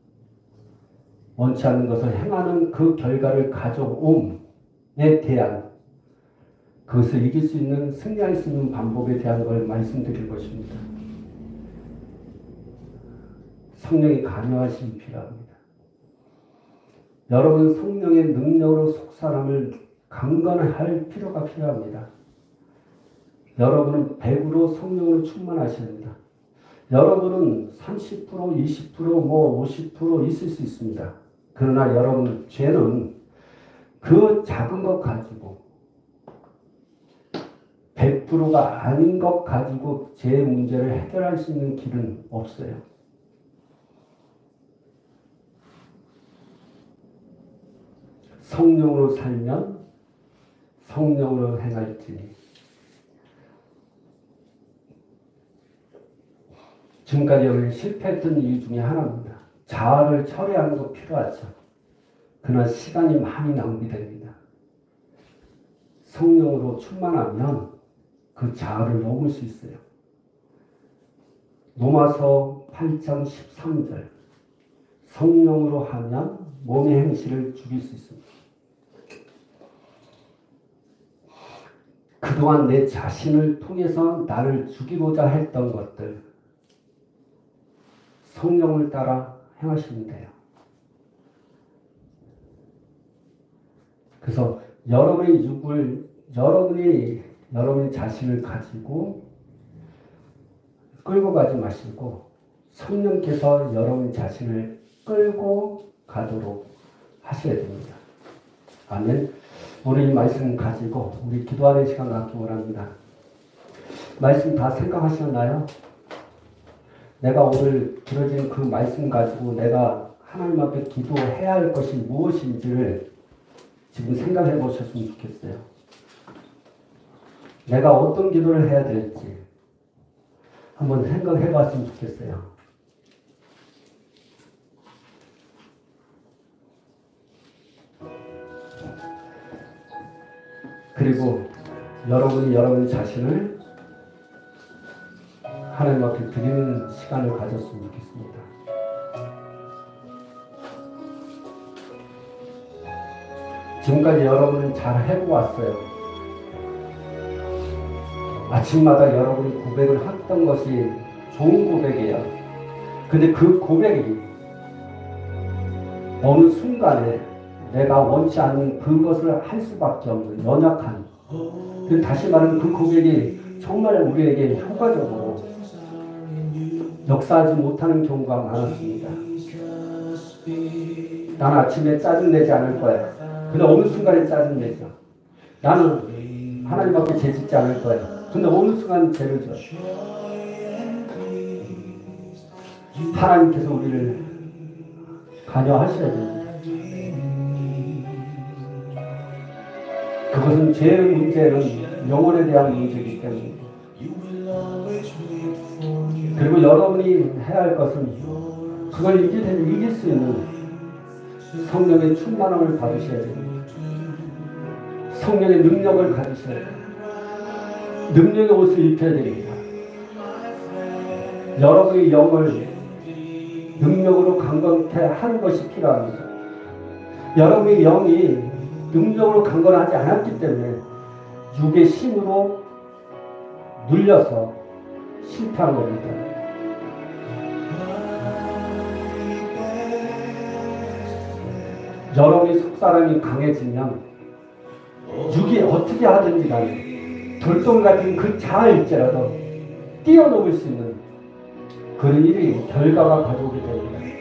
원치 않는 것을 행하는 그 결과를 가져옴에 대한 그것을 이길 수 있는 승리할 수 있는 방법에 대한 걸 말씀드릴 것입니다. 성령의 관여하심이 필요합니다. 여러분 성령의 능력으로 속사람을 강건할 필요가 필요합니다. 여러분은 100% 성령으로 충만하셔야 합니다. 여러분은 30%, 20%, 50% 있을 수 있습니다. 그러나 여러분 죄는 그 작은 것 가지고 100%가 아닌 것 가지고 죄 문제를 해결할 수 있는 길은 없어요. 성령으로 살면 성령으로 행할지니. 지금까지 여러분이 실패했던 이유 중에 하나입니다. 자아를 처리하는 거 필요하죠. 그러나 시간이 많이 낭비됩니다. 성령으로 충만하면 그 자아를 넘을 수 있어요. 로마서 8장 13절 성령으로 하면 몸의 행실을 죽일 수 있습니다. 그동안 내 자신을 통해서 나를 죽이고자 했던 것들 성령을 따라 행하시면 돼요. 그래서 여러분의 육을 여러분의 자신을 가지고 끌고 가지 마시고 성령께서 여러분 자신을 끌고 가도록 하셔야 됩니다. 아멘. 오늘 이 말씀 가지고 우리 기도하는 시간 갖기 원합니다. 말씀 다 생각하셨나요? 내가 오늘 들어진 그 말씀 가지고 내가 하나님 앞에 기도해야 할 것이 무엇인지를 지금 생각해 보셨으면 좋겠어요. 내가 어떤 기도를 해야 될지 한번 생각해 봤으면 좋겠어요. 그리고 여러분이 여러분 자신을 하나님 앞에 드리는 시간을 가졌으면 좋겠습니다. 지금까지 여러분은 잘 해보았어요. 아침마다 여러분이 고백을 했던 것이 좋은 고백이에요. 근데 그 고백이 어느 순간에 내가 원치 않는 그것을 할 수밖에 없는 연약한, 다시 말하면 그 고백이 정말 우리에게 효과적으로 역사하지 못하는 경우가 많았습니다. 나는 아침에 짜증내지 않을 거야. 근데 어느 순간에 짜증내죠. 나는 하나님 앞에 죄짓지 않을 거야. 근데 어느 순간 죄를 져요. 하나님께서 우리를 관여하셔야 됩니다. 그것은 죄의 문제는 영혼에 대한 문제이기 때문에. 그리고 여러분이 해야 할 것은 그걸 이길 수 있는 성령의 충만함을 받으셔야 됩니다. 성령의 능력을 가지셔야 됩니다. 능력의 옷을 입혀야 됩니다. 여러분의 영을 능력으로 강건케 하는 것이 필요합니다. 여러분의 영이 능력으로 강건하지 않았기 때문에 육의 힘으로 눌려서 실패한 겁니다. 여러분의 속사람이 강해지면 육이 어떻게 하든지 간에 돌덩이 같은 그 자아일지라도 뛰어넘을 수 있는 그런 일이 결과가 가져오게 됩니다.